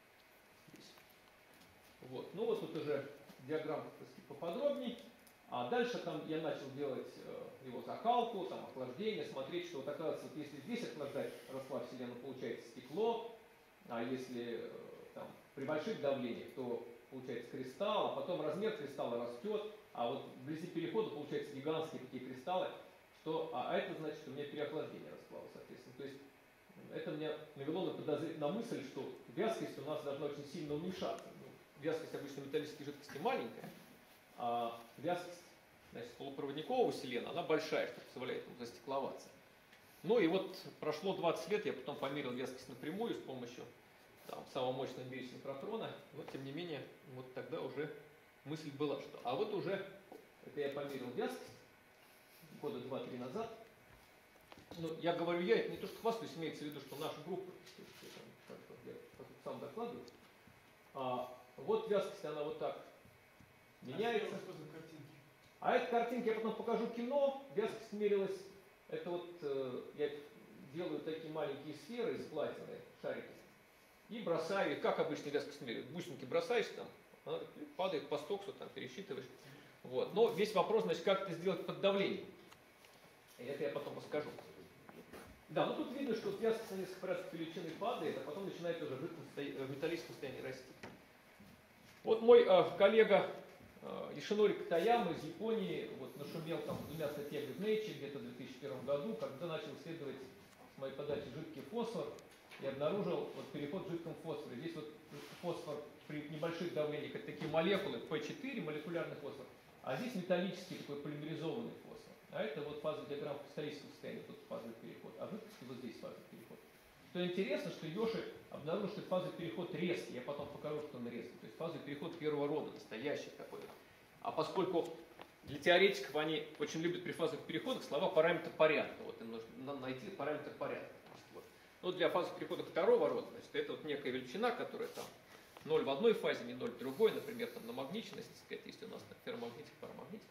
Вот. Ну вот тут уже диаграмма поподробней. А дальше там я начал делать его закалку, там охлаждение, смотреть, что вот оказывается, вот если здесь охлаждать расплав селена, получается стекло, а если там при больших давлениях, то получается кристалл, а потом размер кристалла растет, а вот вблизи перехода получаются гигантские такие кристаллы, что, а это значит, что у меня переохлаждение расплава, соответственно. То есть это меня навело на мысль, что вязкость у нас должна очень сильно уменьшаться. Ну, вязкость обычно металлической жидкости маленькая, а вязкость, значит, полупроводникового селена, она большая, что позволяет ему застекловаться. Ну и вот прошло 20 лет, я потом померил вязкость напрямую с помощью там, самого мощного измерителя синхротрона, но тем не менее, вот тогда уже мысль была, что... А вот уже, это я померил вязкость, года 2-3 назад. Ну, я говорю, я это не то, что хвастаюсь, имеется в виду, что наша группа, я сам докладываю, вот вязкость, она вот так меняется. А эта картинка я потом покажу кино, вязкость мерилась, это вот я делаю такие маленькие сферы из платины, шарики, и бросаю их, как обычно вязкость меряют, бусинки бросаешь там, она падает по стоксу, там пересчитываешь. Вот. Но весь вопрос, значит, как это сделать под давлением. И это я потом расскажу. Да, ну тут видно, что вязкость на несколько порядков величины падает, а потом начинает уже в металлическом состоянии расти. Вот мой коллега Ишинори Катаяма из Японии вот, нашумел там 2 статьями в Nature где-то в 2001 году, когда начал исследовать с моей подачи жидкий фосфор и обнаружил вот, переход в жидком фосфоре. Здесь вот фосфор при небольших давлениях, это такие молекулы P4, молекулярный фосфор, а здесь металлический такой полимеризованный фосфор. А это вот фазовая диаграмма кристаллического состояния, тут фазовый переход, а жидкости вот здесь фазовый переход. Что интересно, что Йоши обнаружил, что фазовый переход резкий, я потом покажу, что он резкий. То есть фазовый переход первого рода, настоящий такой. А поскольку для теоретиков они очень любят при фазовых переходах слова параметр порядка. Вот им нужно найти параметр порядка. Вот. Но для фазовых переходов второго рода, значит, это вот некая величина, которая там 0 в одной фазе, не 0 в другой, например, там намагниченность, так сказать, если у нас ферромагнитик, парамагнитик.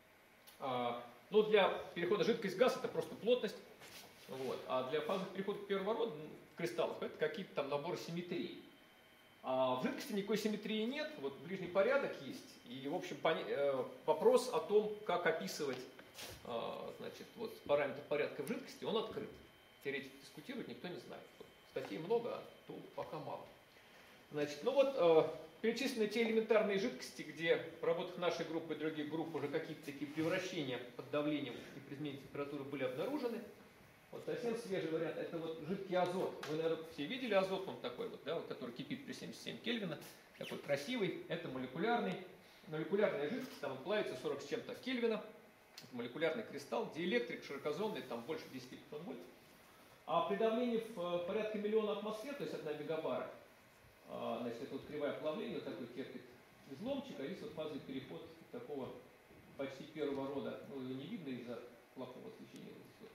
Но для перехода жидкость-газ это просто плотность. Вот. А для фазовых переходов первого рода кристаллов это какие-то там наборы симметрий. А в жидкости никакой симметрии нет, вот ближний порядок есть. И, в общем, вопрос о том, как описывать значит, вот, параметр порядка в жидкости, он открыт. Теоретики дискутируют, никто не знает. Статей много, а толку пока мало. Значит, ну вот, перечислены те элементарные жидкости, где в работах нашей группы и других групп уже какие-то такие превращения под давлением и при изменении температуры были обнаружены. Вот совсем свежий вариант, это вот жидкий азот. Вы, наверное, все видели азот, он такой вот, да, вот, который кипит при 77 Кельвина, такой красивый. Это молекулярный. Молекулярная жидкость, там он плавится 40 с чем-то Кельвина. Это молекулярный кристалл, диэлектрик, широкозонный, там больше 10 электрон-вольт. А при давлении в порядке миллиона атмосфер, то есть 1 мегабара, значит, это вот кривая плавления, вот такой терпит изломчик, а здесь вот фазовый переход такого почти первого рода, ну его не видно из-за плохого освещения.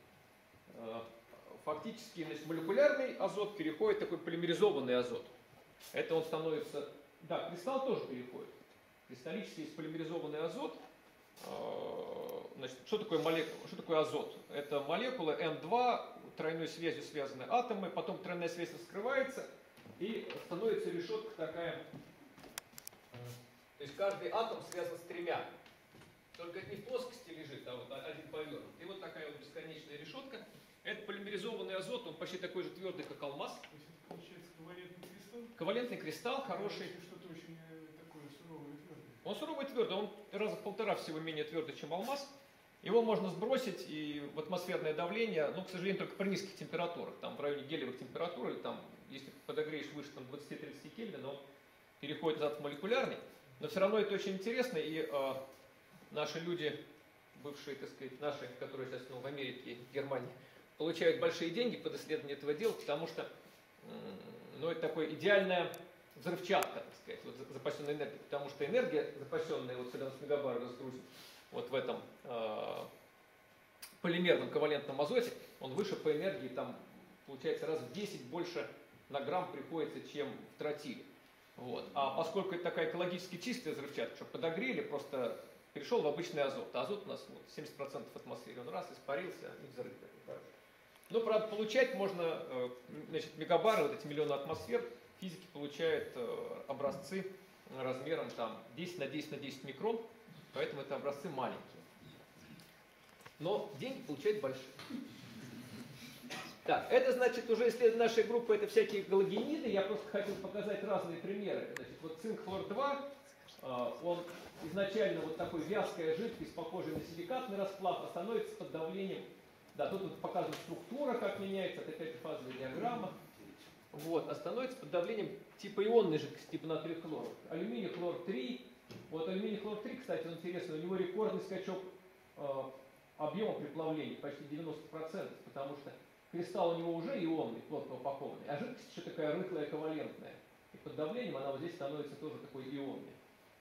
Фактически, значит, молекулярный азот переходит в такой полимеризованный азот. Это он становится, да, кристалл тоже переходит. Кристаллический есть полимеризованный азот. Значит, что такое азот? Это молекулы N2, тройной связью связаны атомы, потом тройная связь раскрывается, и становится решетка такая. То есть каждый атом связан с тремя. Только это не в плоскости лежит, а вот один повернут. И вот такая вот бесконечная решетка. Это полимеризованный азот, он почти такой же твердый, как алмаз. То есть это получается ковалентный кристалл? Ковалентный кристалл, хороший. Что-то очень такое суровое и твердое. Он суровый и твердый, он раза в 1,5 всего менее твердый, чем алмаз. Его можно сбросить и в атмосферное давление, но, к сожалению, только при низких температурах. Там в районе гелевых температур, там, если подогреешь выше 20-30 Кельвина, он переходит назад в молекулярный. Но все равно это очень интересно, и наши люди, бывшие, так сказать, наши, которые сейчас в Америке и в Германии, получают большие деньги под исследование этого дела, потому что ну, это такая идеальная взрывчатка, так сказать, вот, запасенная энергия. Потому что энергия, запасенная, вот когда мы с мегабара разгрузим, вот в этом полимерном ковалентном азоте, он выше по энергии, там, получается, раз в 10 больше на грамм приходится, чем в тротиле. Вот. А поскольку это такая экологически чистая взрывчатка, что подогрели, просто перешел в обычный азот. А азот у нас вот, 70% атмосферы, он раз испарился, и взрыв. Но, правда, получать можно, значит, мегабары, вот эти миллионы атмосфер, физики получают образцы размером там 10 на 10 на 10 микрон, поэтому это образцы маленькие. Но деньги получают большие. Так, это значит уже исследование нашей группы, это всякие галогениды. Я просто хотел показать разные примеры. Значит, вот цинк-хлор-2, он изначально вот такой вязкая жидкость, похожая на силикатный расплав, а становится под давлением. Да, тут вот показана структура, как меняется, это опять фазовая диаграмма. Вот, а становится под давлением типа ионной жидкости, типа натрия хлора. Алюминий хлор-3. Вот алюминий хлор-3, кстати, он интересный, у него рекордный скачок объема при плавлении, почти 90%, потому что кристалл у него уже ионный, плотно упакованный, а жидкость еще такая рыхлая, ковалентная. И под давлением она вот здесь становится тоже такой ионной.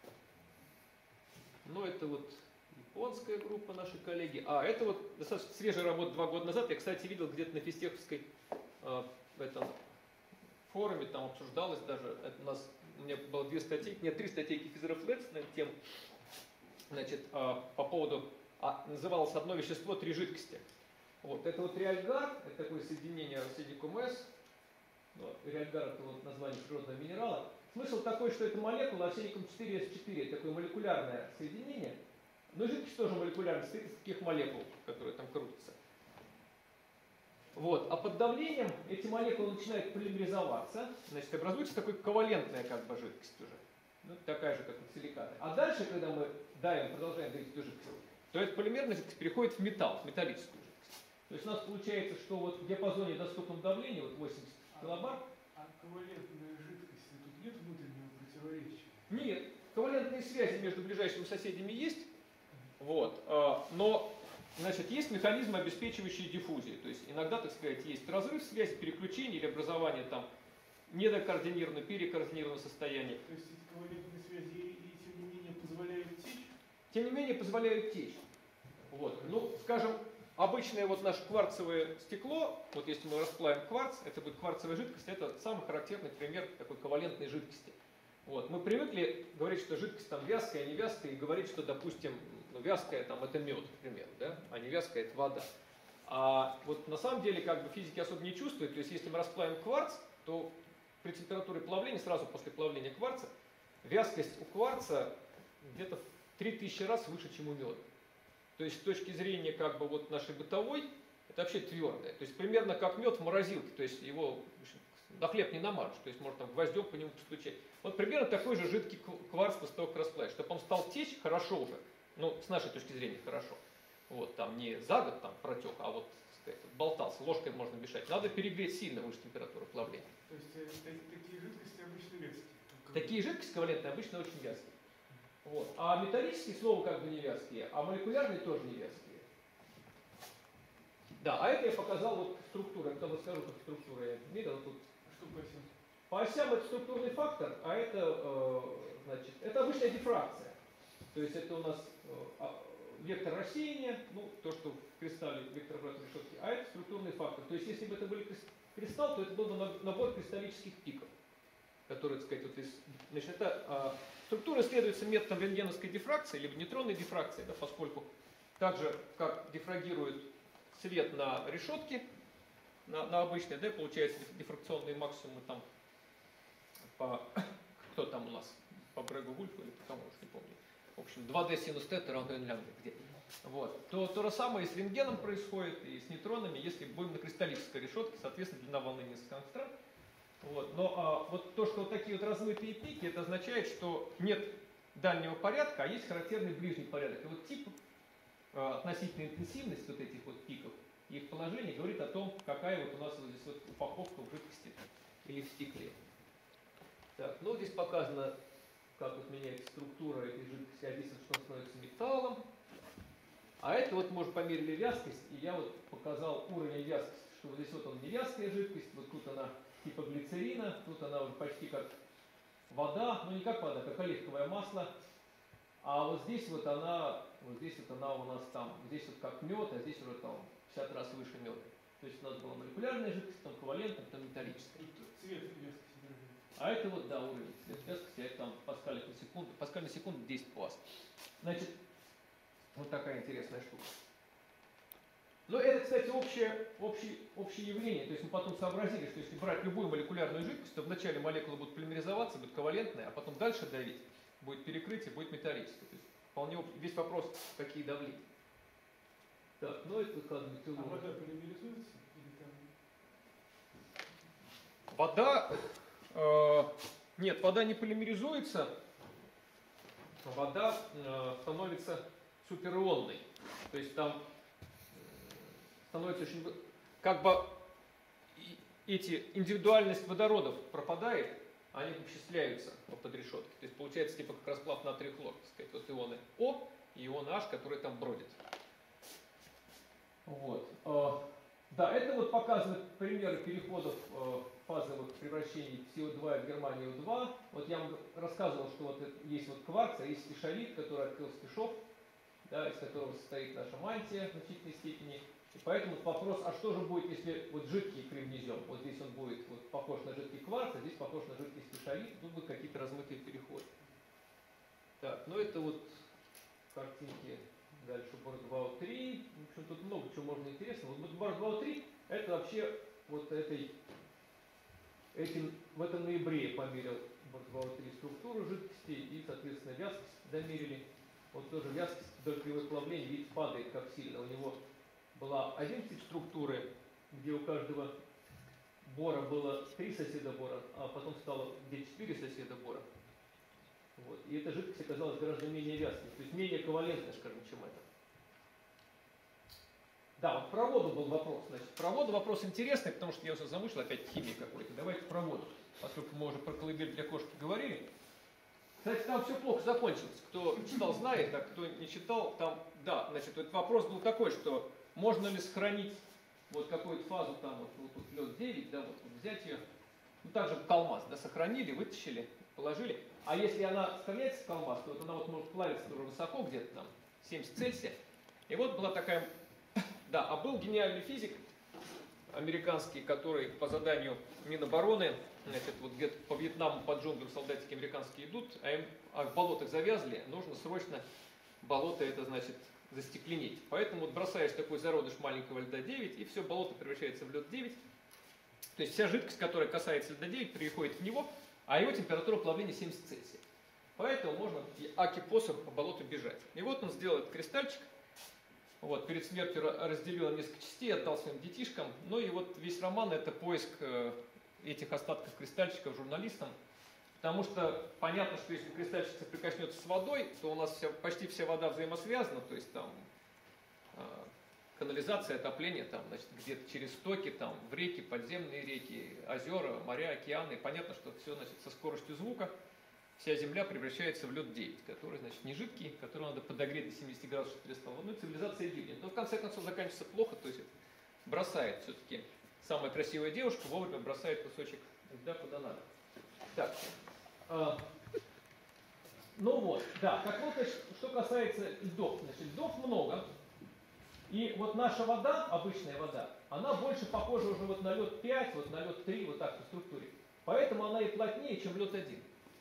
Ну, это вот японская группа, наши коллеги. А это вот достаточно свежая работа 2 года назад. Я, кстати, видел где-то на физтеховской в этом форуме, там обсуждалось даже. У меня было 2 статьи, нет, 3 статейки физрефлекс на эту тему. Значит, по поводу, называлось одно вещество, 3 жидкости. Вот, это вот реальгар, это такое соединение арсеникум С. Реальгар это вот название природного минерала. Смысл такой, что это молекула арсеникум 4С4, это такое молекулярное соединение. Но жидкость тоже молекулярная, состоит из таких молекул, которые там крутятся. Вот, а под давлением эти молекулы начинают полимеризоваться, значит, образуется такая ковалентная как бы жидкость уже. Ну, такая же, как и силикаты. А дальше, когда мы продолжаем давить эту жидкость, то эта полимерная жидкость переходит в металл, в металлическую жидкость. То есть у нас получается, что вот в диапазоне доступном давления, вот 80 килобар. А ковалентная жидкость, тут нет внутреннего противоречия? Нет, ковалентные связи между ближайшими соседями есть, вот, но, значит, есть механизмы, обеспечивающие диффузию. То есть иногда, так сказать, есть разрыв связи, переключение или образование там недокоординированного, перекоординированного состояния. То есть эти ковалентные связи и тем не менее позволяют течь? Тем не менее позволяют течь. Вот. Ну, скажем, обычное вот наше кварцевое стекло, вот если мы расплавим кварц, это будет кварцевая жидкость, это самый характерный пример такой ковалентной жидкости. Вот. Мы привыкли говорить, что жидкость там вязкая, не вязкая, и говорить, что, допустим, вязкая там это мед, к примеру, да? А не вязкая это вода. А вот на самом деле как бы физики особо не чувствуют, то есть если мы расплавим кварц, то при температуре плавления, сразу после плавления кварца, вязкость у кварца где-то в 3000 раз выше, чем у меда. То есть с точки зрения как бы вот нашей бытовой, это вообще твердое. То есть примерно как мед в морозилке, то есть его на хлеб не намажешь, то есть можно там гвоздем по нему постучать. Вот примерно такой же жидкий кварц после того, как расплавишь. Чтобы он стал течь, хорошо уже, ну с нашей точки зрения хорошо. Вот там не за год там протек, а вот так сказать, болтался, ложкой можно мешать. Надо перегреть сильно выше температуры плавления. То есть такие жидкости обычно вязкие? Такие жидкости ковалентные обычно очень вязкие. Вот. А металлические снова как бы не вязкие, а молекулярные тоже не вязкие. Да, а это я показал вот структуру, я потом расскажу, как структура я мерил тут. Что по осям? По осям это структурный фактор, а это, значит, это обычная дифракция. То есть это у нас вектор рассеяния, ну, то, что в кристалле вектор обратной решетки, а это структурный фактор. То есть если бы это был кристалл, то это был бы набор кристаллических пиков, которые, так сказать, вот из... Значит, это структура исследуется методом рентгеновской дифракции, либо нейтронной дифракции, да, поскольку так же, как дифрагирует свет на решетке, на обычной, да, получается дифракционные максимумы там по... Кто там у нас? По Брегу Вульфу или по кому, уж не помню. В общем, 2D синус тета равно n лямбда где. Вот. То же самое и с рентгеном происходит, и с нейтронами, если будем на кристаллической решетке, соответственно, длина волны несколько ангстрем. Вот. Но вот то, что вот такие вот размытые пики, это означает, что нет дальнего порядка, а есть характерный ближний порядок. И вот тип относительной интенсивности вот этих вот пиков, их положение говорит о том, какая вот у нас вот здесь вот упаковка в жидкости или в стекле. Так, ну здесь показано, как вот меняется структура этой жидкости, а здесь вот что он становится металлом. А это вот мы уже померили вязкость, и я вот показал уровень вязкости, что вот здесь вот он не вязкая жидкость, вот тут она типа глицерина, тут она уже почти как вода, ну не как вода, как оливковое масло. А вот здесь вот она у нас там, здесь вот как мед, а здесь уже там 50 раз выше меда. То есть у нас была молекулярная жидкость, потом ковалентная, потом металлическая. Тут цвет вязкости дорогой. А это вот, да, уровень цвет вязкости, а это там паскаль на секунду. Паскаль на секунду 10 пас. Значит, вот такая интересная штука. Но это, кстати, общее явление. То есть мы потом сообразили, что если брать любую молекулярную жидкость, то вначале молекулы будут полимеризоваться, будет ковалентная, а потом дальше давить, будет перекрытие, будет металлическое. То есть вполне весь вопрос, какие давления. Так, ну это как бы... А вода полимеризуется? Или там... Вода... нет, вода не полимеризуется, вода становится суперионной. То есть там становится очень... Как бы эти индивидуальность водородов пропадает, они вычисляются под решеткой. То есть получается типа как расплав натрия хлор, так сказать, вот ионы О и ионы H, которые там бродят. Вот. Да, это вот показывает примеры переходов фазовых превращений СО2 в германию-2. Вот я вам рассказывал, что вот есть вот кварц, а есть спешалит, который открыл Спешов, да, из которого состоит наша мантия в значительной степени. И поэтому вопрос, а что же будет, если вот жидкий кремнезем, вот здесь он будет вот похож на жидкий кварц, а здесь похож на жидкий спешалит, тут будут какие-то размытые переходы. Так, ну это вот картинки. Дальше Борт-2O3. В общем, тут много чего можно интересного. Вот Борт-2O3 это вообще вот в этом ноябре я померил Борт-2O3 структуру жидкости и, соответственно, вязкость домерили. Вот тоже вязкость вдоль кривой плавления, видите, падает как сильно. У него была один тип структуры, где у каждого бора было 3 соседа бора, а потом стало где 4 соседа бора. Вот. И эта жидкость оказалась гораздо менее вязкой, то есть менее ковалентной, скажем, чем это. Да, вот про воду был вопрос. Значит, про воду вопрос интересный, потому что я уже замыслил опять химии какой-то. Давайте про воду, поскольку мы уже про колыбель для кошки говорили. Кстати, там все плохо закончилось. Кто читал, знает, а кто не читал, там, да, значит, этот вопрос был такой, что можно ли сохранить вот какую-то фазу, там, вот тут лед 9, да, вот взять ее, ну, так же как алмаз, да, сохранили, вытащили, положили. А если она сохраняется как алмаз, то вот она вот может плавиться тоже высоко, где-то там 70 Цельсия. И вот была такая, да, а был гениальный физик американский, который по заданию Минобороны, значит, вот где-то по Вьетнаму, по джунглям солдатики американские идут, а в болотах завязли, нужно срочно болото это, значит, застекленить. Поэтому вот бросаешь такой зародыш маленького льда 9, и все, болото превращается в лед 9. То есть вся жидкость, которая касается льда-9, переходит в него, а его температура плавления 70 Цельсия. Поэтому можно аки-посом по болоту бежать. И вот он сделал этот кристальчик. Вот, перед смертью разделил на несколько частей, отдал своим детишкам. Ну и вот весь роман — это поиск этих остатков кристальчиков журналистам. Потому что понятно, что если кристальчик соприкоснется с водой, то у нас почти вся вода взаимосвязана. То есть там канализация, отопление, там, значит, где-то через стоки, там, в реки, подземные реки, озера, моря, океаны. И понятно, что все, значит, со скоростью звука вся Земля превращается в лед-9, который, значит, не жидкий, который надо подогреть до 70 градусов Цельсия. Ну, цивилизация гибнет. Но в конце концов заканчивается плохо, то есть бросает все-таки самая красивая девушка, вовремя бросает кусочек льда куда надо. Так, ну вот, да, как вот, значит, что касается льдов. Значит, льдов много. И вот наша вода, обычная вода, она больше похожа уже вот на лед 5, вот на лед 3, вот так по структуре. Поэтому она и плотнее, чем лед 1.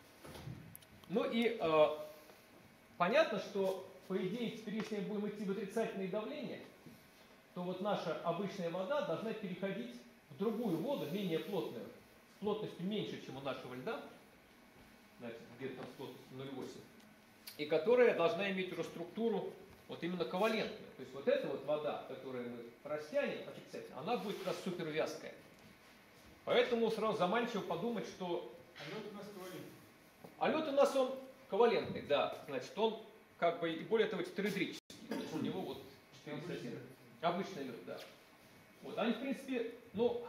Ну и понятно, что, по идее, теперь если мы будем идти в отрицательное давление, то вот наша обычная вода должна переходить в другую воду, менее плотную, с плотностью меньше, чем у нашего льда, значит, где-то там с плотностью 0,8, и которая должна иметь уже структуру вот именно ковалентную. То есть вот эта вот вода, которую мы растянем отрицательно, она будет как раз супер вязкая. Поэтому сразу заманчиво подумать, что... А лед у нас ковалентный. А лед у нас он ковалентный, да. Значит, он как бы, и более того, тетрайдрический. Значит, у него вот 41. Обычный лед, да. Вот. Они, в принципе, ну...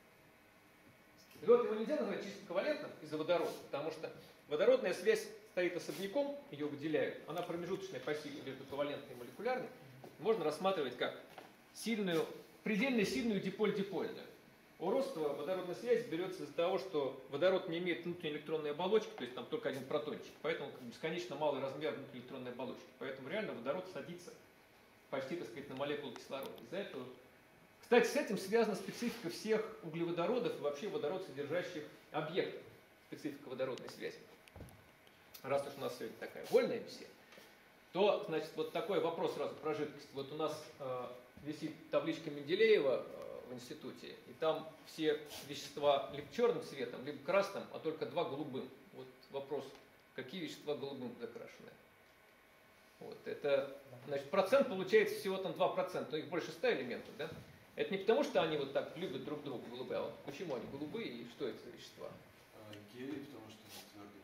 Лед его нельзя назвать чисто ковалентным из-за водорода, потому что водородная связь стоит особняком, ее выделяют. Она промежуточная по силе между ковалентной и молекулярной. Можно рассматривать как сильную, предельно сильную диполь-дипольную. У Ростова водородная связь берется из-за того, что водород не имеет внутренней электронной оболочки, то есть там только один протончик, поэтому бесконечно малый размер внутренней электронной оболочки. Поэтому реально водород садится почти, так сказать, на молекулу кислорода. Из-за этого... Кстати, с этим связана специфика всех углеводородов и вообще водород содержащих объектов. Специфика водородной связи. Раз уж у нас сегодня такая вольная беседа, то, значит, вот такой вопрос сразу про жидкость. Вот у нас висит табличка Менделеева в институте, и там все вещества либо черным цветом, либо красным, а только 2 голубым. Вот вопрос, какие вещества голубым закрашены. Вот, это, значит, процент получается всего там 2%, но их больше 100 элементов, да? Это не потому, что они вот так любят друг друга голубые, а вот почему они голубые и что это за вещества? Гелий, потому что твердый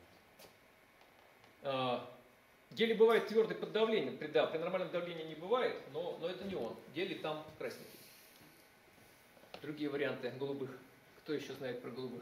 не бывает. Гелий бывает твердый под давлением, при нормальном давлении не бывает, но это не он. Гелий там красненький. Другие варианты голубых. Кто еще знает про голубых?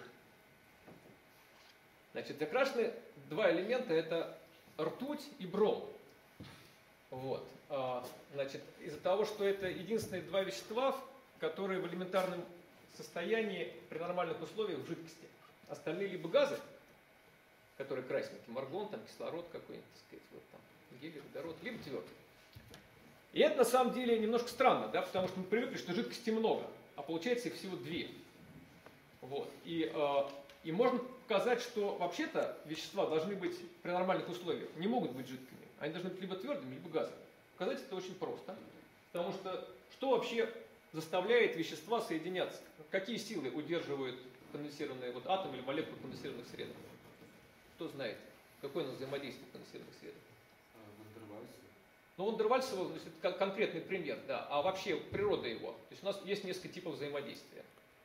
Значит, закрашены 2 элемента, это ртуть и бром. Вот. Значит, из-за того, что это единственные 2 вещества, которые в элементарном состоянии при нормальных условиях в жидкости. Остальные либо газы, которые красненькие, маргон, там, кислород какой-нибудь, так сказать, вот там, гелий, водород, либо твердый. И это на самом деле немножко странно, да, потому что мы привыкли, что жидкости много, а получается их всего 2. Вот. И можно показать, что вообще-то вещества должны быть при нормальных условиях, не могут быть жидкими. Они должны быть либо твердыми, либо газовыми. Показать это очень просто, потому что вообще заставляет вещества соединяться? Какие силы удерживают конденсированные вот атомы или молекулы конденсированных средов? Кто знает, какое у нас взаимодействие конденсированных средов? Вандервальсовый. Ну, Вандервальсовый, значит, это конкретный пример, да. А вообще природа его. То есть у нас есть несколько типов взаимодействия.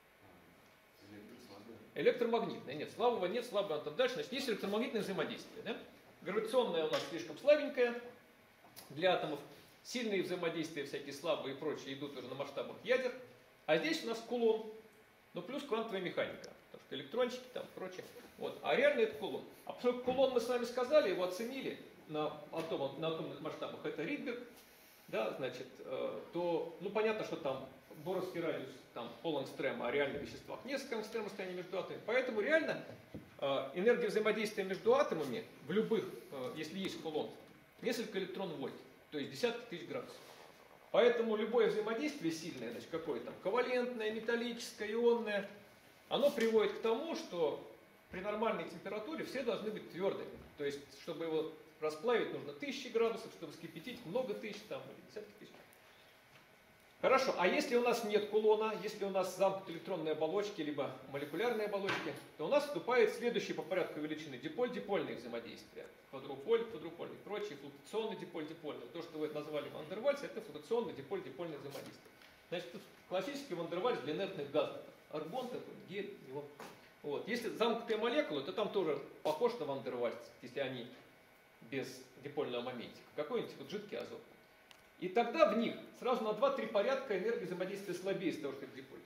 Электромагнитное. Нет, слабого нет, слабого там дальше. Значит, есть электромагнитное взаимодействие. Да? Гравитационное у нас слишком слабенькое для атомов. Сильные взаимодействия, всякие слабые и прочие, идут уже на масштабах ядер. А здесь у нас кулон. Ну, плюс квантовая механика. Потому что электрончики там прочее. Вот. А реально это кулон. А поскольку кулон мы с вами сказали, его оценили на атомных масштабах, это Ридберг, да, значит, то, ну, понятно, что там Боровский радиус, там, полангстрема, а реально в веществах несколько ангстрем расстояния между атомами. Поэтому реально энергия взаимодействия между атомами в любых, если есть кулон, несколько электрон-вольт, то есть десятки тысяч градусов. Поэтому любое взаимодействие сильное, значит, какое там, ковалентное, металлическое, ионное, оно приводит к тому, что при нормальной температуре все должны быть твердыми. То есть, чтобы его расплавить, нужно 1000 градусов, чтобы вскипятить много тысяч, там, или десятки тысяч. Хорошо, а если у нас нет кулона, если у нас замкнуты электронные оболочки, либо молекулярные оболочки, то у нас вступает следующий по порядку величины диполь-дипольные взаимодействия. Квадруполь, квадруполь и прочие, флуктационный диполь-дипольный. То, что вы назвали Ван дер Вальс, это флуктационный диполь-дипольное взаимодействие. Значит, классический Ван дер Вальс для инертных газов. Аргон такой, гель, неон. Вот. Если замкнутые молекулы, то там тоже похож на Ван дер Вальс, если они без дипольного моментика. Какой-нибудь вот жидкий азот. И тогда в них сразу на 2-3 порядка энергии взаимодействия слабее из-за того, что это диполь.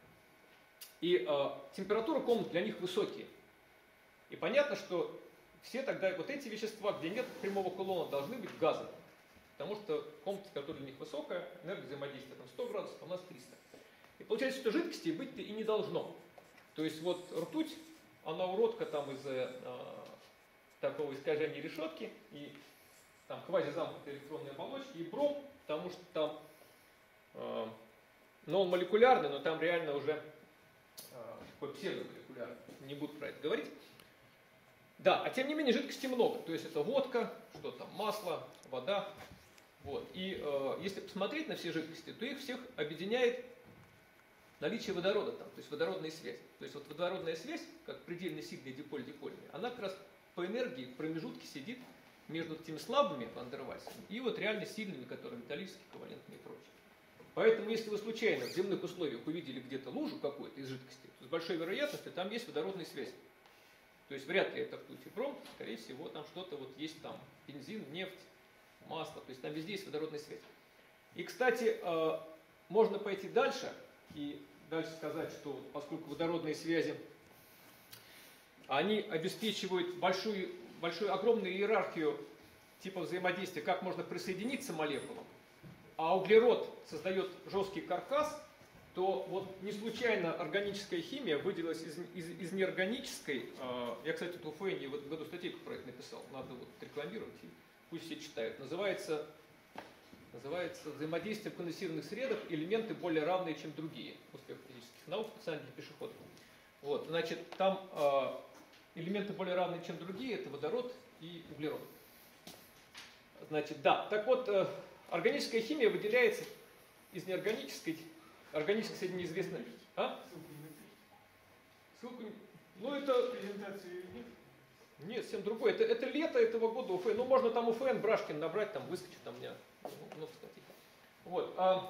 И температура комнат для них высокие. И понятно, что все тогда вот эти вещества, где нет прямого кулона, должны быть газовыми. Потому что комната, которая для них высокая, энергия взаимодействия там 100 градусов, а у нас 300. И получается, что жидкости быть-то и не должно. То есть вот ртуть, она уродка там из-за такого искажения решетки, и там квазизамкнутые электронные оболочки, и бром, потому что там, ну он молекулярный, но там реально уже такой псевдомолекулярный, не буду про это говорить. Да, а тем не менее жидкости много, то есть это водка, что там, масло, вода. Вот. И если посмотреть на все жидкости, то их всех объединяет наличие водорода там, то есть водородные связи. То есть вот водородная связь, как предельно сильная диполь-дипольная, она как раз по энергии в промежутке сидит между теми слабыми Ван дер Вальсами и вот реально сильными, которые металлические, ковалентные и прочие. Поэтому, если вы случайно в земных условиях увидели где-то лужу какую-то из жидкости, то с большой вероятностью там есть водородные связи. То есть вряд ли это ртуть и бром, скорее всего, там что-то вот есть там бензин, нефть, масло, то есть там везде есть водородная связь. И, кстати, можно пойти дальше и дальше сказать, что поскольку водородные связи, они обеспечивают большую, огромную иерархию типов взаимодействия, как можно присоединиться молекулам, а углерод создает жесткий каркас, то вот не случайно органическая химия выделилась из неорганической. Я, кстати, в УФН в этом году статейку про это написал, надо вот рекламировать, пусть все читают. Называется «Взаимодействие в конденсированных средах. Элементы более равные, чем другие». Успех физических наук, специально для пешеходов. Вот, значит, там элементы более равные, чем другие, это водород и углерод. Значит, да, так вот, органическая химия выделяется из неорганической, органической среди неизвестной. А? Ссылку, ну это... Презентации нет? Нет, совсем другое. Это лето этого года УФН. Ну, можно там УФН, Брашкин набрать, там выскочит, там у меня много статей. Вот.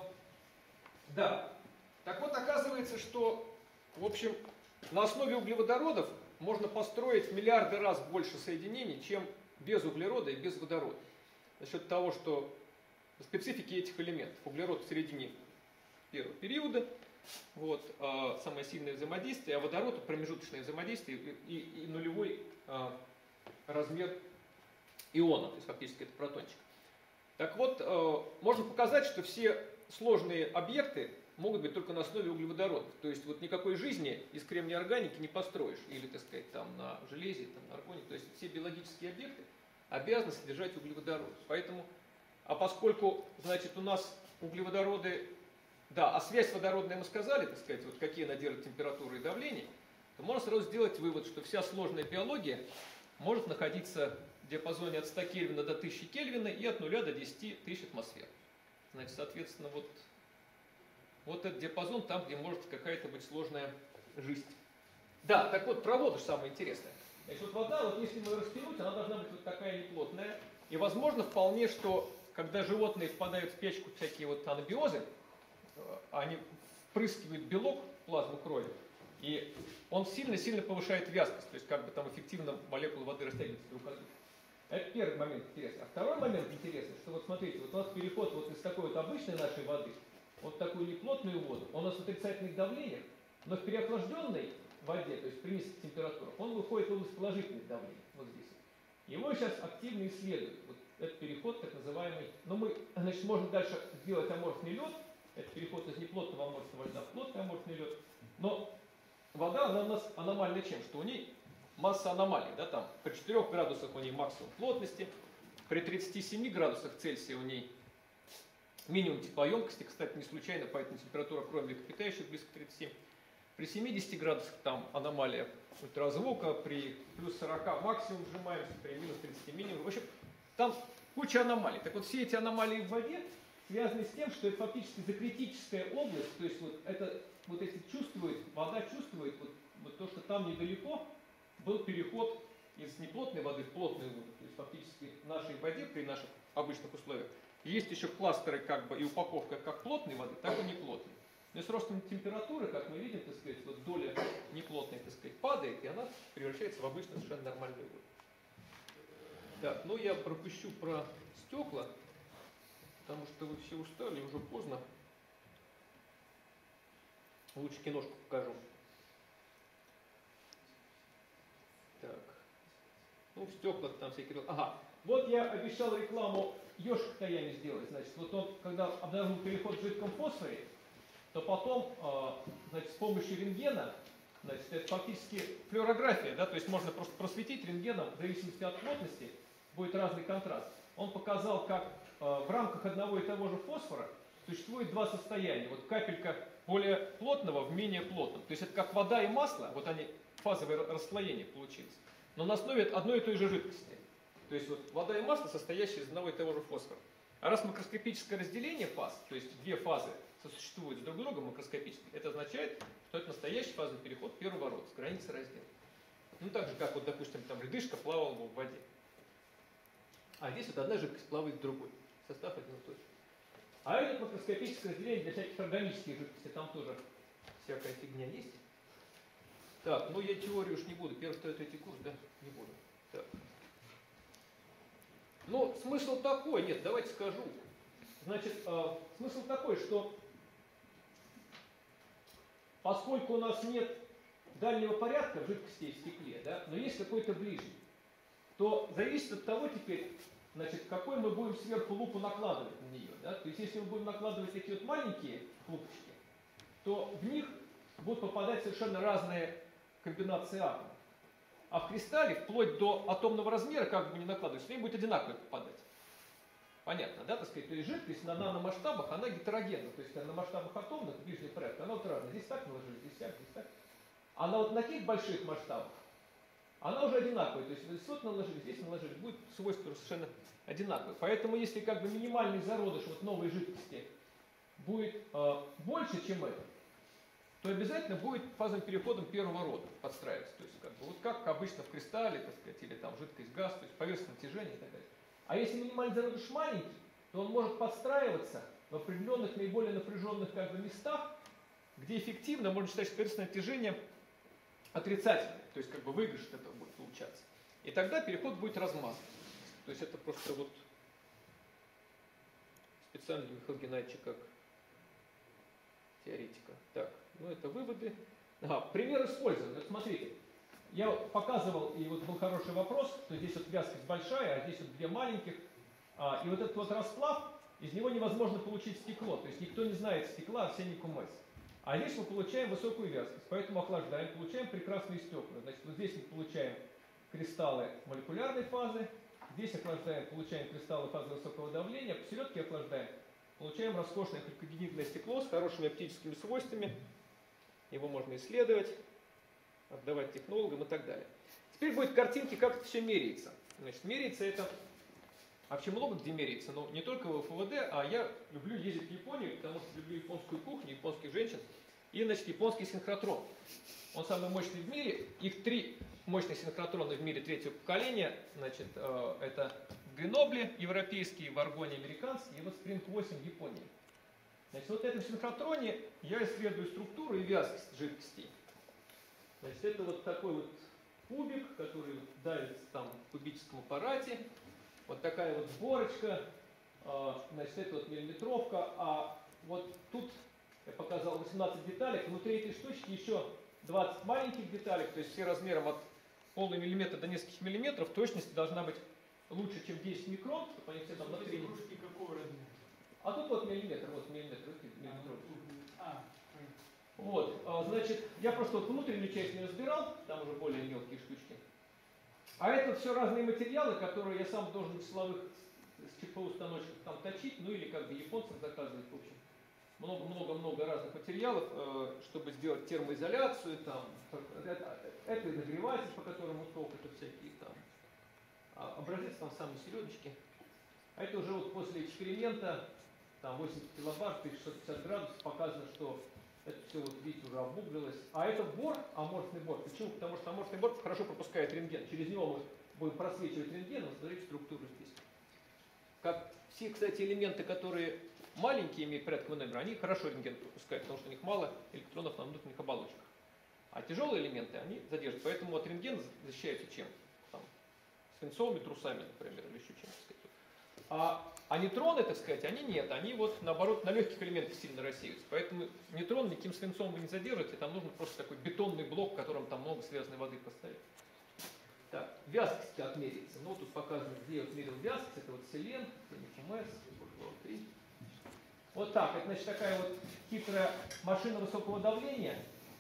Да. Так вот, оказывается, что, в общем, на основе углеводородов можно построить в миллиарды раз больше соединений, чем без углерода и без водорода. За счет того, что специфики этих элементов. Углерод в середине первого периода, вот, самое сильное взаимодействие, а водород промежуточное взаимодействие и нулевой размер иона, то есть фактически это протончик. Так вот, можно показать, что все сложные объекты могут быть только на основе углеводородов. То есть вот никакой жизни из кремния органики не построишь, или, так сказать, там на железе, там, на аргоне. То есть все биологические объекты обязаны содержать углеводороды. Поэтому, поскольку, значит, у нас углеводороды, да, а связь водородная мы сказали, так сказать, вот какие она держит температуру и давление, то можно сразу сделать вывод, что вся сложная биология может находиться в диапазоне от 100 Кельвина до 1000 Кельвина и от 0 до 10 тысяч атмосфер. Значит, соответственно, вот этот диапазон там, где может какая-то быть сложная жизнь. Да, так вот, про воду самое интересное. Значит, вот вода, вот если мы растянуть, она должна быть вот такая неплотная. И возможно вполне, что когда животные впадают в спячку, всякие вот анабиозы, они впрыскивают белок в плазму крови, и он сильно-сильно повышает вязкость, то есть как бы там эффективно молекулы воды растягиваются друг от друга. Это первый момент интересный. А второй момент интересный, что вот смотрите, вот у нас переход вот из такой вот обычной нашей воды, вот такую неплотную воду, он у нас в отрицательных давлениях, но в переохлажденной воде, то есть при низких температурах, он выходит в область положительных давлений, вот здесь. Его сейчас активно исследуют, вот этот переход так называемый, но мы, значит, можем дальше сделать аморфный лед, это переход из неплотного аморфного льда в плотный аморфный лед, но вода, она у нас аномальна чем? Что у ней масса аномалий, да, там при 4 градусах у ней максимум плотности, при 37 градусах Цельсия у ней минимум теплоемкости, кстати, не случайно, поэтому температура крови млекопитающих близко к 37. При 70 градусах там аномалия ультразвука, при плюс 40 максимум сжимаемся, при минус 30 минимум. В общем, там куча аномалий. Так вот, все эти аномалии в воде, связаны с тем, что это фактически закритическая область, то есть вот это, вот эти чувствует, вода чувствует вот то, что там недалеко был переход из неплотной воды в плотную воду. То есть фактически в нашей воде при наших обычных условиях есть еще кластеры как бы и упаковка как плотной воды, так и неплотной. Но с ростом температуры, как мы видим, так сказать, вот доля неплотной, так сказать, падает, и она превращается в обычную совершенно нормальную воду. Так, ну я пропущу про стекла, потому что вы все устали, уже поздно. Лучше киношку покажу. Так. Ну, в стеклах там всякие... Ага. Вот я обещал рекламу ежик Таями сделать. Значит, вот он, когда обнаружил переход в жидком фосфоре, то потом, значит, с помощью рентгена, значит, это фактически флюорография, да, то есть можно просто просветить рентгеном, в зависимости от плотности, будет разный контраст. Он показал, как в рамках одного и того же фосфора существует два состояния. Вот капелька более плотного в менее плотном. То есть это как вода и масло, вот они, фазовое расслоение получилось, но на основе одной и той же жидкости. То есть вот вода и масло, состоящие из одного и того же фосфора. А раз макроскопическое разделение фаз, то есть две фазы сосуществуют друг с другом макроскопически, это означает, что это настоящий фазовый переход первого рода, с границы раздела. Ну так же, как вот, допустим, там ледышка плавала в воде. А здесь вот одна жидкость плавает в другой. Состав один и тот же. А это макроскопическое разделение для всяких органических жидкостей, там тоже всякая фигня есть. Так, ну я теорию уж не буду, первый, второй, третий курс, да, не буду. Так. Но смысл такой, нет, давайте скажу. Значит, смысл такой, что поскольку у нас нет дальнего порядка в жидкости и в стекле, да, но есть какой-то ближний, то зависит от того теперь, значит, какой мы будем сверху лупу накладывать на нее. Да? То есть если мы будем накладывать такие вот маленькие лупочки, то в них будут попадать совершенно разные комбинации атомов. А в кристалле, вплоть до атомного размера, как бы ни накладывать, в ней будет одинаково попадать. Понятно, да, так сказать? То есть жидкость на наномасштабах, она гетерогенна. То есть на масштабах атомных, ближний порядок, она вот разная. Здесь так наложили, здесь так, здесь так. А на вот таких больших масштабах она уже одинаковая. То есть здесь вот наложили, здесь наложили, будет свойство совершенно одинаковое. Поэтому если как бы минимальный зародыш вот новой жидкости будет больше, чем это, то обязательно будет фазовым переходом первого рода подстраиваться. То есть как бы, вот как обычно в кристалле, так сказать, или там жидкость газ, то есть поверхностное натяжение и так далее. А если минимальный зародыш маленький, то он может подстраиваться в определенных наиболее напряженных как бы местах, где эффективно можно считать, что поверхностное натяжение отрицательное, то есть как бы выигрыш от этого будет получаться. И тогда переход будет размазан. То есть это просто вот специально для Михаила Геннадьевича как теоретика. Так, ну это выводы. Ага, пример использования. Вот смотрите, я показывал, и вот был хороший вопрос, что здесь вот вязкость большая, а здесь вот две маленьких. И вот этот вот расплав, из него невозможно получить стекло. То есть никто не знает стекла арсенику МЭС. А здесь мы получаем высокую вязкость, поэтому охлаждаем, получаем прекрасные стекла. Значит, вот здесь мы получаем кристаллы молекулярной фазы, здесь охлаждаем, получаем кристаллы фазы высокого давления, а посередке охлаждаем, получаем роскошное халькогенитное стекло с хорошими оптическими свойствами. Его можно исследовать, отдавать технологам и так далее. Теперь будет картинки, как это все меряется. Значит, меряется это, вообще много где меряется, но не только в ФВД, а я люблю ездить в Японию, потому что люблю японскую кухню, японских женщин. И, значит, японский синхротрон. Он самый мощный в мире. Их 3 мощных синхротрона в мире третьего поколения. Значит, это в Гренобле европейский, в Аргоне американский, и вот Спринг 8 в Японии. Значит, вот в этом синхротроне я исследую структуру и вязкость жидкостей. Значит, это вот такой вот кубик, который давится там в кубическом аппарате. Вот такая вот сборочка. Значит, это вот миллиметровка. А вот тут я показал 18 деталек. Внутри этой штучки еще 20 маленьких деталек. То есть все размером от полного миллиметра до нескольких миллиметров. Точность должна быть лучше, чем 10 микрон, чтобы они все там на 3. Игрушки какого размера? А тут вот миллиметр, вот миллиметр. Вот, значит, я просто вот внутреннюю часть не разбирал, там уже более мелкие штучки. А это все разные материалы, которые я сам должен в силовых с ЧПУ станочках там точить, ну или как бы японцам заказывать, в общем. Много-много разных материалов, чтобы сделать термоизоляцию, там, это нагреватель, по которому ток, это всякие там, образец там самой середочки. А это уже вот после эксперимента там 80 килобар, 1650 градусов, показано, что это все, вот видите, уже обуглилось. А это бор, аморфный бор. Почему? Потому что аморфный бор хорошо пропускает рентген. Через него мы будем просвечивать рентгеном, смотрите структуру здесь. Как все, кстати, элементы, которые маленькие, имеют порядковый номер, они хорошо рентген пропускают, потому что у них мало электронов на внутренних оболочках. А тяжелые элементы, они задерживают. Поэтому от рентгена защищаются чем? Там, свинцовыми трусами, например, или еще чем-то. А нейтроны, так сказать, они нет. Они вот, наоборот, на легких элементах сильно рассеиваются. Поэтому нейтрон никаким свинцом вы не задержите. Там нужен просто такой бетонный блок, в котором там много связанной воды поставить. Так, вязкость отмерится. Ну, тут показано, где я отмерил вязкость. Это вот селен, СМС, 3. Вот так. Это, значит, такая вот хитрая машина высокого давления.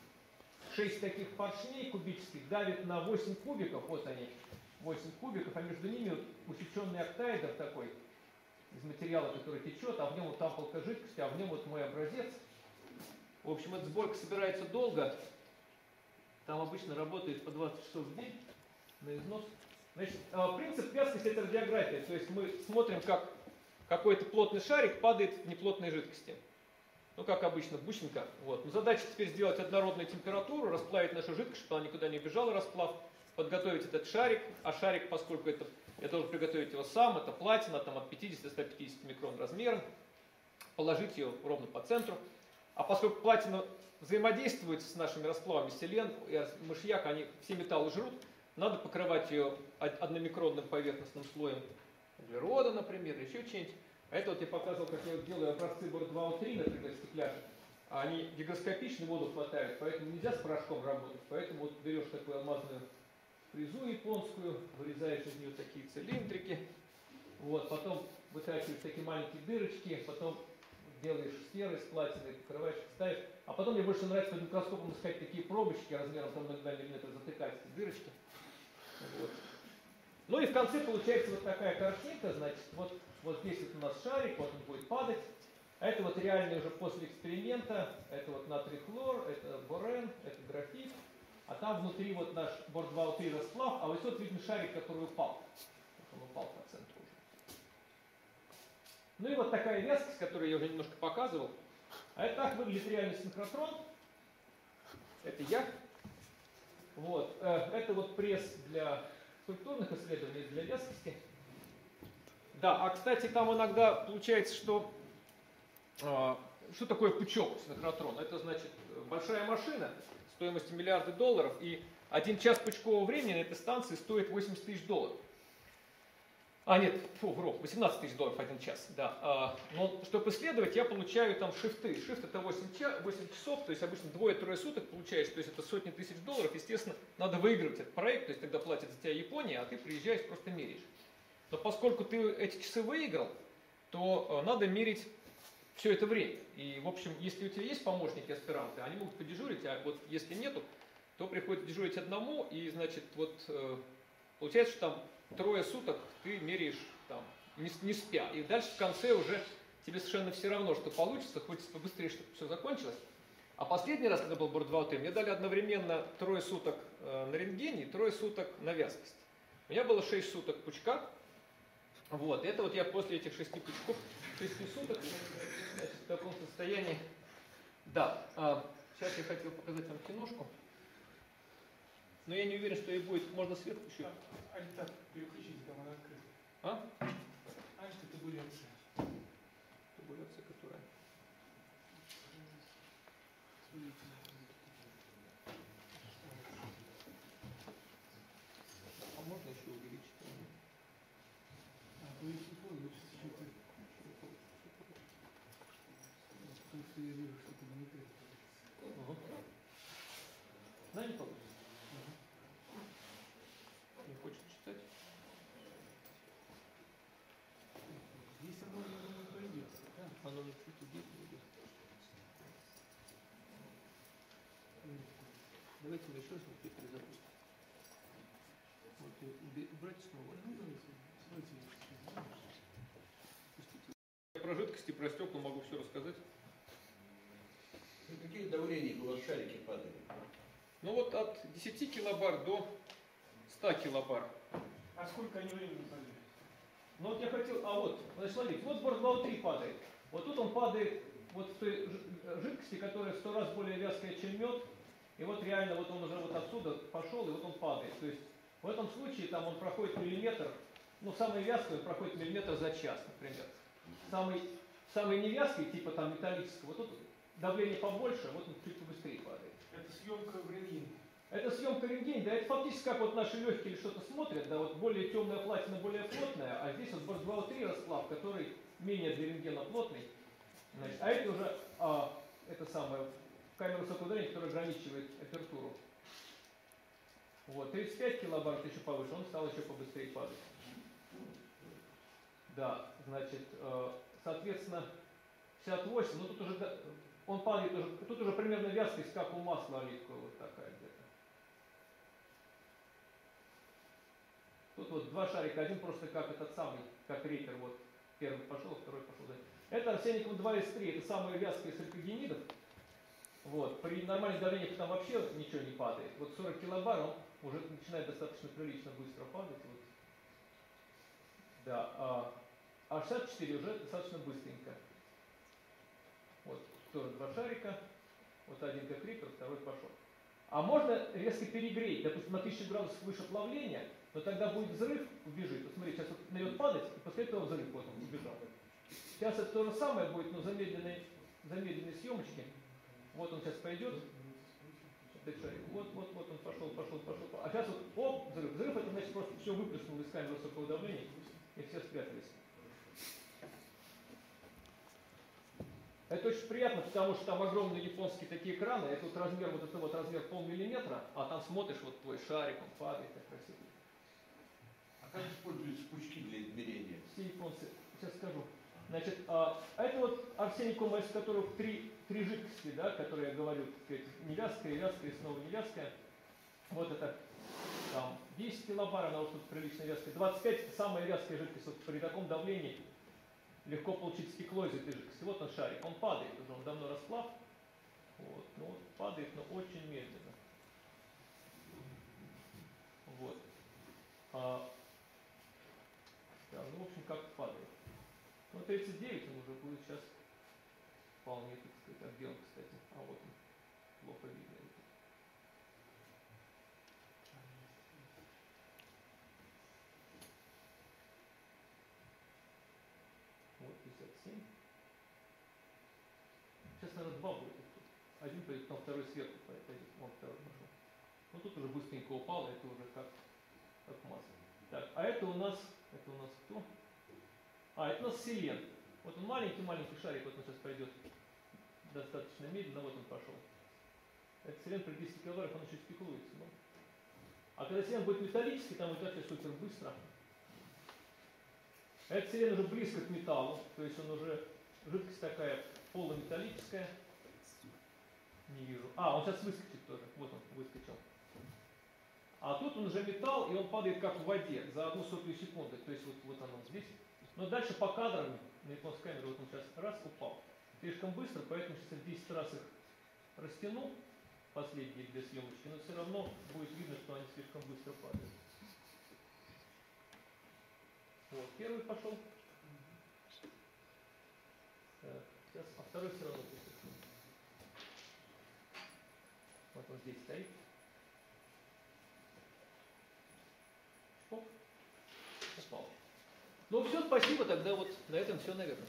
6 таких поршней кубических давит на 8 кубиков. Вот они. 8 кубиков, а между ними вот усеченный октаэдр такой из материала, который течет, а в нем вот тамполка жидкости, а в нем вот мой образец. В общем, эта сборка собирается долго. Там обычно работает по 20 часов в день на износ. Значит, принцип вязкости — это радиография. То есть мы смотрим, как какой-то плотный шарик падает в неплотной жидкости. Ну, как обычно, бусинка. Вот. Но задача теперь сделать однородную температуру, расплавить нашу жидкость, чтобы она никуда не убежала, расплав. Подготовить этот шарик, а шарик, поскольку это, я должен приготовить его сам, это платина, там от 50 до 150 микрон размером, положить ее ровно по центру. А поскольку платина взаимодействует с нашими расплавами селен и мышьяк, они все металлы жрут, надо покрывать ее одномикронным поверхностным слоем углерода, например, еще что-нибудь. А это вот я показывал, как я делаю образцы Бор-2О3, например, стекляшек. Они гигроскопичны, воду хватают, поэтому нельзя с порошком работать. Поэтому вот берешь такую алмазную фрезу японскую, вырезаешь из нее такие цилиндрики, вот, потом вытрачиваешь такие маленькие дырочки, потом делаешь сферы с платиной, покрываешь, ставишь, а потом мне больше нравится под микроскопом искать такие пробочки размером там на 2 мм, затыкать эти дырочки. Вот. Ну и в конце получается вот такая картинка, значит, вот здесь вот у нас шарик, вот он будет падать. Это вот реально уже после эксперимента, это вот натрий хлор, это борен, это графит. А там внутри вот наш Бор-2О3 расплав, а вот тут видно шарик, который упал. Он упал по центру уже. Ну и вот такая вязкость, которую я уже немножко показывал. А это так выглядит реальный синхротрон. Это я. Вот. Это вот пресс для скульптурных исследований, для вязкости. Да, а кстати, там иногда получается, что такое пучок синхротрона? Это значит большая машина стоимостью миллиарды долларов, и 1 час пучкового времени на этой станции стоит $80 000. А, нет, вру, $18 000 1 час, да. Но чтобы исследовать, я получаю там шифты. Шифт это 8 часов, то есть обычно 2-3 суток получаешь, то есть это сотни тысяч долларов. Естественно, надо выигрывать этот проект, то есть тогда платят за тебя Япония, а ты приезжаешь, просто меряешь. Но поскольку ты эти часы выиграл, то надо мерить все это время. И, в общем, если у тебя есть помощники аспиранты, они могут подежурить, а вот если нету, то приходится дежурить одному, и, значит, вот получается, что там 3 суток ты меряешь там, не спя. И дальше в конце уже тебе совершенно все равно, что получится, хочется побыстрее, чтобы все закончилось. А последний раз, когда был Бор-2О3, мне дали одновременно 3 суток на рентгене и 3 суток на вязкость. У меня было 6 суток пучка. Вот, это вот я после этих 6 пучков, 6 суток, значит, в таком состоянии. Да, сейчас я хотел показать вам киношку. Но я не уверен, что и будет, можно сверху еще. А так, переключите, там она открыта. А? А что табуляция? Табуляция которая? А можно еще увеличить? Вы помните, что-то... Потому что я вижу, что это не так. Да, не получится. Не хочет читать? Здесь оно, я думаю, пойдет. Да? Оно чуть идет, не идет. Давайте мы еще раз вот перезапустим. Вот убрать снова. Ну, давайте. Я про жидкости, про стекла могу все рассказать. На каких давлениях у вас шарики падали? Ну вот от 10 килобар до 100 килобар. А сколько они времени падали? Ну вот я хотел, значит, смотрите, вот Бор-2О3 падает. Вот тут он падает вот в той жидкости, которая в 100 раз более вязкая, чем мед. И вот реально вот он уже вот отсюда пошел, и вот он падает. То есть в этом случае там он проходит миллиметр, ну самый вязкий он проходит миллиметр за час, например. Самый невязкий, типа там металлического, вот тут давление побольше, вот он чуть побыстрее падает. Это съемка в рентгене. Это съемка рентген, да, это фактически как вот наши легкие или что-то смотрят, да, вот более темная платина, более плотная, а здесь вот Борс-2O3 расплав, который менее для рентгена плотный. Значит, а это уже это самое, камера высокого давления, которая ограничивает апертуру. Вот, 35 килобар, еще повыше, он стал еще побыстрее падать. Да, значит, соответственно, 58, ну тут уже, он падает уже, тут уже примерно вязкость, как у масла оливкового, вот такая где-то. Тут вот два шарика, один просто как этот самый, как рейкер, вот, первый пошел, второй пошел. Это арсеникум 2С3, это самые вязкие из алькогенидов. Вот, при нормальных давлениях там вообще ничего не падает. Вот 40 килобар, он уже начинает достаточно прилично быстро падать. Вот. Да, а 64 уже достаточно быстренько. Вот, тоже два шарика, вот один как рипер, второй пошел. А можно резко перегреть, допустим, на 1000 градусов выше плавления, но тогда будет взрыв, убежит. Вот смотри, сейчас вот начнет падать, и после этого взрыв, вот он убежал. Сейчас это то же самое будет, но замедленной съемочки. Вот он сейчас пойдет. Вот он пошел. А сейчас вот, оп, взрыв. Взрыв это значит просто все выплеснуло из камеры высокого давления, и все спрятались. Это очень приятно, потому что там огромные японские такие экраны, это вот размер, вот это вот размер полмиллиметра, а там смотришь, вот твой шарик, он падает, так красиво. А как используются пучки для измерения? Все японцы, сейчас скажу. Значит, это вот арсеникум, из которых три жидкости, да, которые я говорю, невязкая, вязкая и снова невязкая. Вот это там 10 килобар, она вот тут прилично вязкая. 25 самая вязкая жидкость. Вот при таком давлении легко получить стекло из этой жидкости. Вот он шарик, он падает, уже он давно расплав. Вот, ну вот падает, но очень медленно. Вот. Да, ну в общем как падает. Ну 39 он уже будет сейчас вполне, так сказать, а где он, кстати? А вот он, плохо видно. Вот 57. Сейчас, наверное, два будет. Один пойдет, там второй сверху пойдет. Вон второй пошел. Ну тут уже быстренько упало, это уже как масса. Так, а это у нас кто? Это у нас селен. Вот он маленький шарик, вот он сейчас пойдет достаточно медленно, вот он пошел. Это селен при 10 километрах, он еще спекулируется. Ну. А когда селен будет металлический, там будет вообще супер быстро. Этот селен уже близко к металлу, то есть он уже жидкость такая полуметаллическая. Не вижу. Он сейчас выскочит тоже. Вот он выскочил. А тут он уже металл, и он падает как в воде за 0,01 секунды. То есть вот оно здесь. Но дальше по кадрам на японской камере вот он сейчас раз упал. Слишком быстро, поэтому сейчас 10 раз их растяну, последние для съемочки, но все равно будет видно, что они слишком быстро падают. Вот, первый пошел. Так, сейчас, а второй все равно будет. Вот он здесь стоит. Оп. Упал. Ну все, спасибо, тогда вот на этом все, наверное.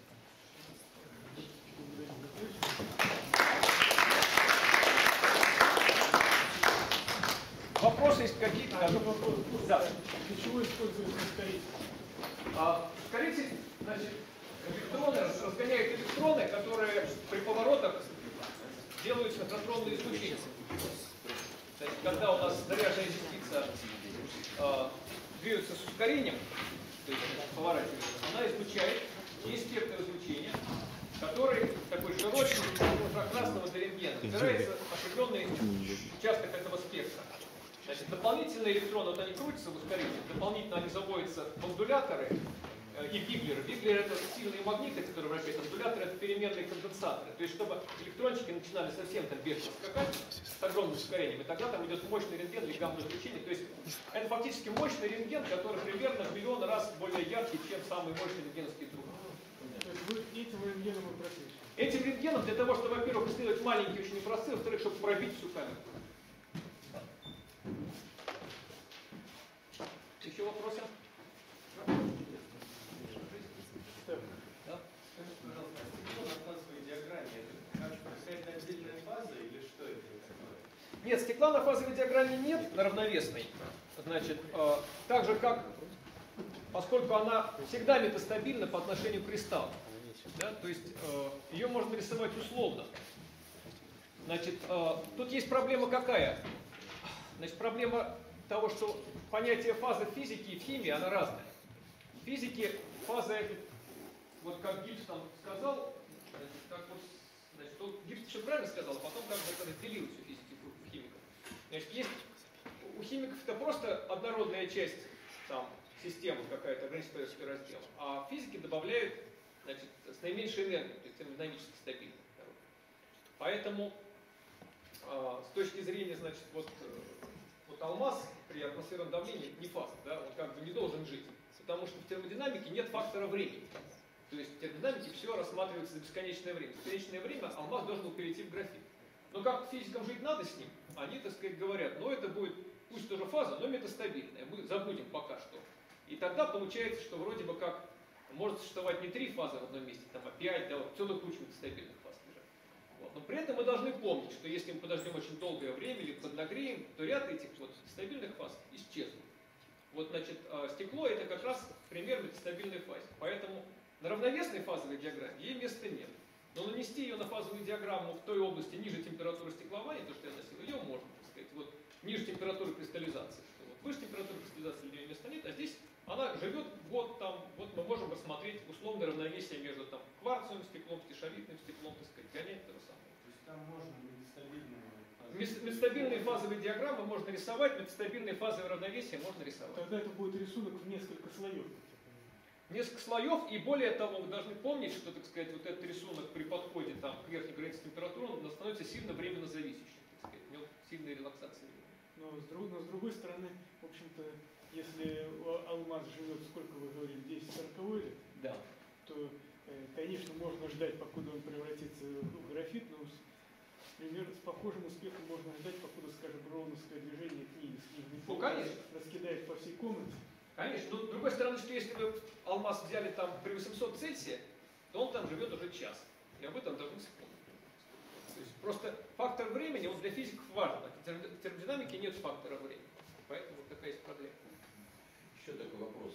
Вопросы есть какие-то? Да. Для чего используется ускоритель? Ускоритель, значит, электроны, разгоняют электроны, которые при поворотах делают синхронные излучения. Значит, когда у нас заряженная частица движется с ускорением, то есть поворачивается, она излучает, есть спектр излучения, который такой широкий, от красного до рентгена, собирается определенный участок этого спектра. Значит, дополнительные электроны, вот они крутятся в ускорителе, дополнительно они заводятся в модуляторы и биглеры. Биглеры это сильные магниты, которые вращаются, модуляторы это переменные конденсаторы. То есть, чтобы электрончики начинали совсем там бешено скакать с огромным ускорением, и тогда там идет мощный рентген или гамма-излучение. То есть, это фактически мощный рентген, который примерно в миллион раз более яркий, чем самые мощные рентгеновские трубы. То есть вы этим рентгеном и просвечиваем. Этим рентгеном для того, чтобы, во-первых, исследовать маленькие очень образцы, во-вторых, чтобы пробить всю камеру. Еще вопросы? Да? Скажите, пожалуйста, стекло на фазовой диаграмме, это как какая-то отдельная фаза или что это такое? Нет, стекла на фазовой диаграмме нет, на равновесной. Значит, так же как, поскольку она всегда метастабильна по отношению к кристаллу, да, то есть ее можно рисовать условно. Значит, тут есть проблема какая? Значит, проблема того, что понятие фазы в физике и в химии, она разная. В физике фаза это, вот как Гибс там сказал, значит, как вот, значит, Гибс еще правильно сказал, а потом как бы это разделилось у физиков и у химиков. Значит, есть у химиков это просто однородная часть там, системы, какая-то ограничивающий раздел, а в физике добавляют, значит, с наименьшей энергией, то есть термодинамически стабильно. Поэтому с точки зрения, значит, вот алмаз при атмосферном давлении не фаза, да, он как бы не должен жить, потому что в термодинамике нет фактора времени. То есть в термодинамике все рассматривается за бесконечное время. В бесконечное время алмаз должен был перейти в графит. Но как физикам жить надо с ним, они, так сказать, говорят, ну это будет, пусть тоже фаза, но метастабильная, мы забудем пока что. И тогда получается, что вроде бы как может существовать не 3 фазы в одном месте, там, а 5, да, вот целую кучу метастабильных фаз лежат. Вот. Но при этом мы должны помнить, что если мы подождем очень долгое время или поднагреем, то ряд этих вот стабильных фаз исчезнут. Вот, значит, стекло это как раз пример метастабильной фазы. Поэтому на равновесной фазовой диаграмме ей места нет. Но нанести ее на фазовую диаграмму в той области ниже температуры стеклования, то, что я носил, ее можно, так сказать, вот ниже температуры кристаллизации. Что вот выше температуры кристаллизации для нее места нет, а здесь она живет год там, вот мы можем рассмотреть условное равновесие между там кварцевым стеклом, стешаритным стеклом, так сказать, гонять того самого. То есть там можно метастабильную Метастабильные фазовые диаграммы можно рисовать, метастабильные фазовые равновесия можно рисовать. Тогда это будет рисунок в несколько слоев. Несколько слоев, и более того, вы должны помнить, что, так сказать, вот этот рисунок при подходе там, к верхней границе температуры, он становится сильно временно зависящим, так сказать, у него сильная релаксация времени. Но с другой стороны, в общем-то, если алмаз живет, сколько вы говорили, 10-40 лет, Да. то, конечно, можно ждать, покуда он превратится в графит, но примерно с похожим успехом можно ждать, покуда, скажем, броуновское движение книги Ну, конечно. раскидает по всей комнате. Конечно, но с другой стороны, что если вы алмаз взяли там при 800 Цельсия, то он там живет уже час. И об этом должны вспомнить. То есть просто фактор времени, он для физиков важен. А в термодинамике нет фактора времени. Поэтому вот такая есть проблема. Еще такой вопрос.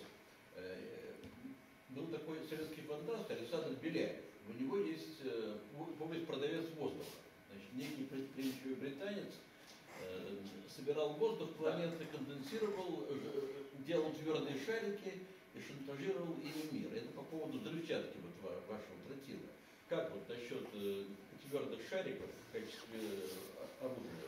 Был такой советский фантаст Александр Беляев. У него есть повесть «Продавец воздуха». Значит, некий предприимчивый британец собирал воздух планеты, конденсировал, делал твердые шарики и шантажировал ими мир. Это по поводу взрывчатки вот вашего тротила. Как вот насчет твердых шариков в качестве оружия?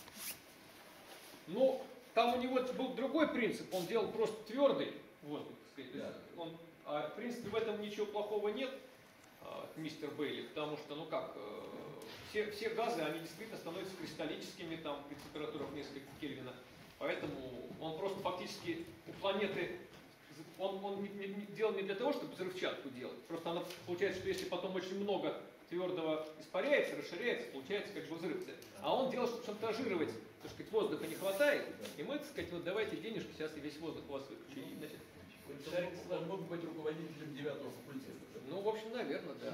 Ну, там у него был другой принцип. Он делал просто твердый воздух, так сказать. Да. В принципе, в этом ничего плохого нет, мистер Бейли, потому что, ну как, все газы, они действительно становятся кристаллическими там при температурах несколько Кельвина. Поэтому он просто фактически у планеты, он делал не для того, чтобы взрывчатку делать. Просто она, получается, что если потом очень много твердого испаряется, расширяется, получается как бы взрыв. А он делал, чтобы шантажировать, так сказать, воздуха не хватает, и мы, так сказать, вот давайте денежки, сейчас и весь воздух у вас выключили. Значит, Он мог быть руководителем 9-го факультета. ну, в общем, наверное, да.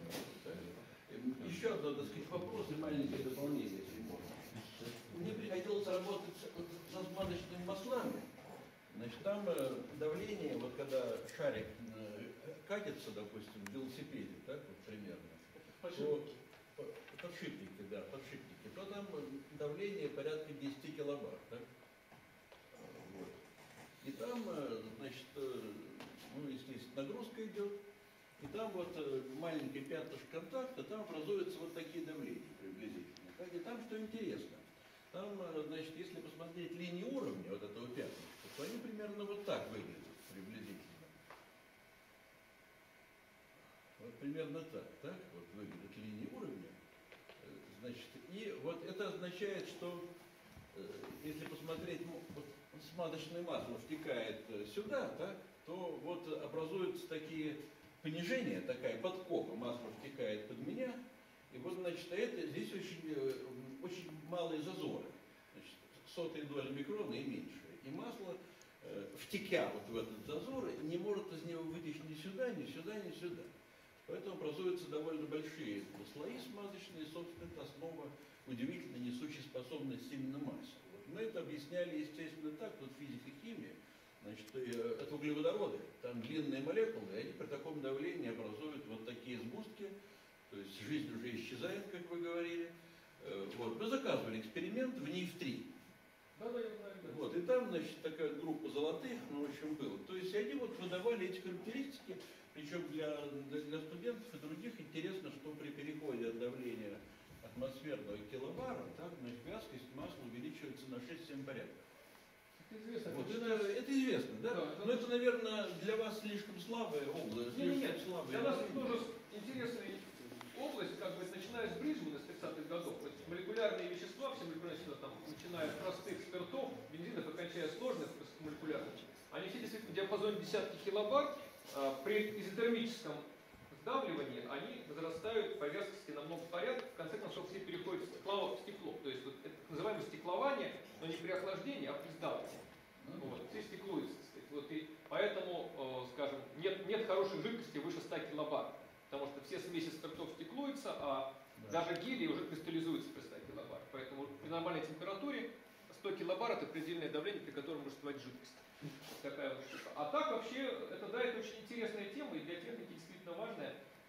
Еще одно, так сказать, вопрос и маленькое дополнение, если можно. Мне приходилось работать со смазочными маслами. Значит, там давление, вот когда шарик катится, допустим, в велосипеде, так вот примерно, подшипники, да, подшипники, то там давление порядка 10 килобар, так? Вот. И там, значит, ну, естественно, нагрузка идет, и там вот маленький пятнышко контакта, там образуются вот такие давления приблизительно. Так? И там что интересно, там, значит, если посмотреть линии уровня вот этого пятнышка, то они примерно вот так выглядят приблизительно. Вот примерно так вот выглядят линии уровня. Значит, и вот это означает, что если посмотреть, вот, смазочное масло втекает сюда, так, то вот образуются такие понижения, такая подкова И вот, значит, здесь очень малые зазоры. Значит, сотые доли микрона и меньше. И масло, втекя вот в этот зазор, не может из него вытечь ни сюда, ни сюда, ни сюда. Поэтому образуются довольно большие слои смазочные, собственно, это основа удивительно несущей способности именно масла. Вот мы это объясняли, естественно, так, вот физика, химия. Значит, это углеводороды, там длинные молекулы, и они при таком давлении образуют вот такие сгустки, то есть жизнь уже исчезает, как вы говорили. Вот. Мы заказывали эксперимент в НИИФ-3. Да, я знаю. Вот, и там, значит, такая группа золотых, ну, в общем, было. То есть они вот выдавали эти характеристики, причем для студентов и других интересно, что при переходе от давления атмосферного килобара, так, значит, вязкость масла увеличивается на 6-7 порядков. Это известно. Вот, это известно, да? Да, Но это, наверное, для вас слишком слабая область. Нет, слабая. для нас тоже интересная область, как бы, начиная с Бриджмана, с 30-х годов. То есть молекулярные вещества, все молекулярные вещества, там, начиная с простых спиртов, бензинов и кончая сложных молекулярных, они все действительно в диапазоне десятки килобар, при изотермическом сдавливании они возрастают по вязкости на много порядков, в конце концов все переходят в стекло. То есть вот это так называемое стеклование, но не при охлаждении, а при сдавливании. Вот, все стеклуется, так сказать. Вот, и поэтому, скажем, нет хорошей жидкости выше 100 килобар, потому что все смеси спиртов стеклуются, а даже гелий уже кристаллизуется при 100 килобар. Поэтому при нормальной температуре 100 килобар это предельное давление, при котором может вступать жидкость. Такая вот штука. А так вообще, это очень интересная тема и для техники действительно важная,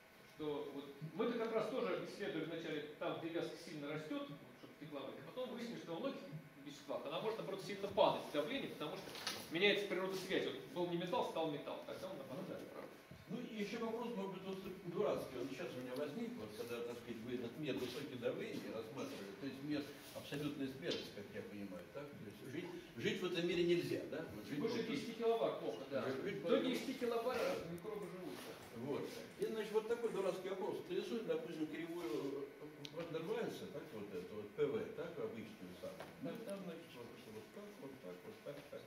что вот мы-то как раз тоже исследовали вначале там, где вязкость сильно растет, чтобы стекловать, а потом выяснили, что во многих веществах она может, наоборот, сильно падать в давлении, потому что меняется природа связи. Вот был не металл, стал металл. Тогда он наоборот, правда. Ну и еще вопрос, может быть, вот дурацкий. Он сейчас у меня возник, вот, когда, так сказать, вы этот мир высоких давлений рассматривали, то есть мир абсолютной смерти, как я понимаю, так? То есть жить в этом мире нельзя, да? Вот Выше 10 киловатт плохо, да. До 10 киловатт микробы живут. Вот. И, значит, вот такой дурацкий вопрос. Рисует, допустим, кривую Вандервальса, так, вот это, вот ПВ, так, обычную самую. Ну, там, значит, вот так.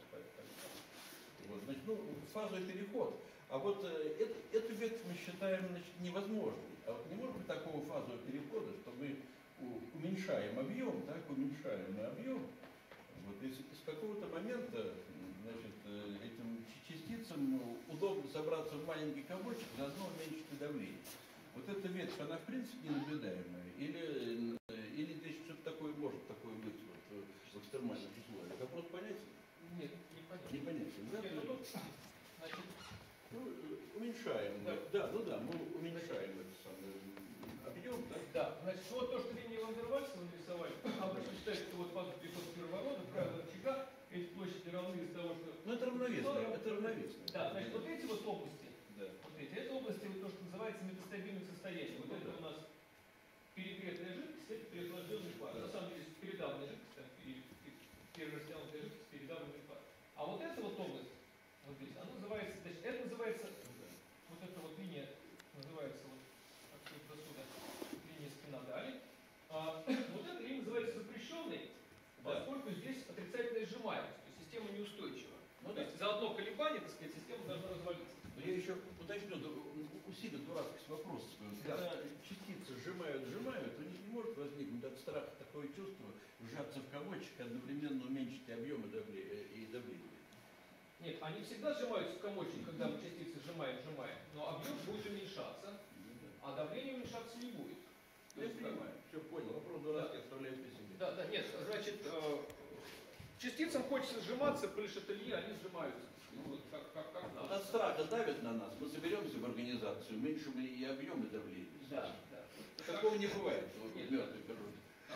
Вот, значит, ну, фазовый переход. А вот эту ветвь мы считаем, значит, невозможной. А вот не может быть такого фазового перехода, что мы уменьшаем объем, так, уменьшаем объем. Вот, и с какого-то момента, значит, этим частицам удобно собраться в маленький комочек, заодно уменьшить и давление. Вот эта ветвь, она в принципе ненаблюдаемая? Или здесь что-то такое может такое быть вот, в экстремальных условиях? Вопрос понятен? Нет, непонятно. Непонятен, да? Нет, ну, значит, уменьшаем. Да, мы уменьшаем этот самый объем, да? да, значит, вот то, что линии Вандервальса вы нарисовали, обычно считается, что вот фаза перехода кислорода, правило Рычага, эти площади равны из-за того, что... Ну это равновесно, Да, значит, вот эти вот области, да. вот это области, вот то, что называется метастабильным состоянием. Вот это у нас перегретая жидкость, это переохлажденный пар. На самом деле, передавленная жидкость, там, перерастянутая жидкость, передавленный пар. А вот эта вот область, вот здесь, она называется, значит, это называется, вот эта вот линия называется вот отсюда до сюда, линия спинодали. Вот эта линия называется запрещенной, поскольку здесь отрицательная сжимаемость, то есть система неустойчива. Ну, то есть за одно колебание, так сказать, система должна развалиться. Я еще уточню, усилит дурацкий вопрос. Когда частицы сжимают, у них не может возникнуть от страха такое чувство сжаться в комочек, одновременно уменьшить и объем и давление. Нет, они всегда сжимаются в комочек, когда мы частицы сжимаем, но объем будет уменьшаться, а давление уменьшаться не будет. Я понимаю, все понял, вопрос дурацкий, оставляю при себе. Да, нет, значит, частицам хочется сжиматься, при шателье они сжимаются. Ну, вот, как надо. От страха давит на нас, мы соберемся в организацию, уменьшим и объем, и давление. Да. Такого не бывает в Нет. мертвой природе.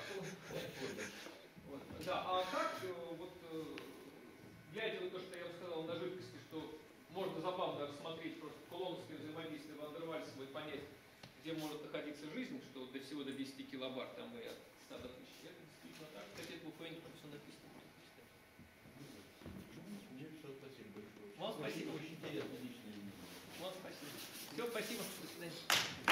Да, а так, вот, глядя на то, что я вам сказал на жидкости, что можно забавно рассмотреть просто кулоновское взаимодействие Вандервальсова и понять, где может находиться жизнь, что до всего до 10 килобар, там и от 100 до 1000. Это действительно так. Кстати, это в Фейнком все написано. Мне все, спасибо большое. Вам спасибо. Очень интересно личное. Вам спасибо. Все, спасибо. До свидания.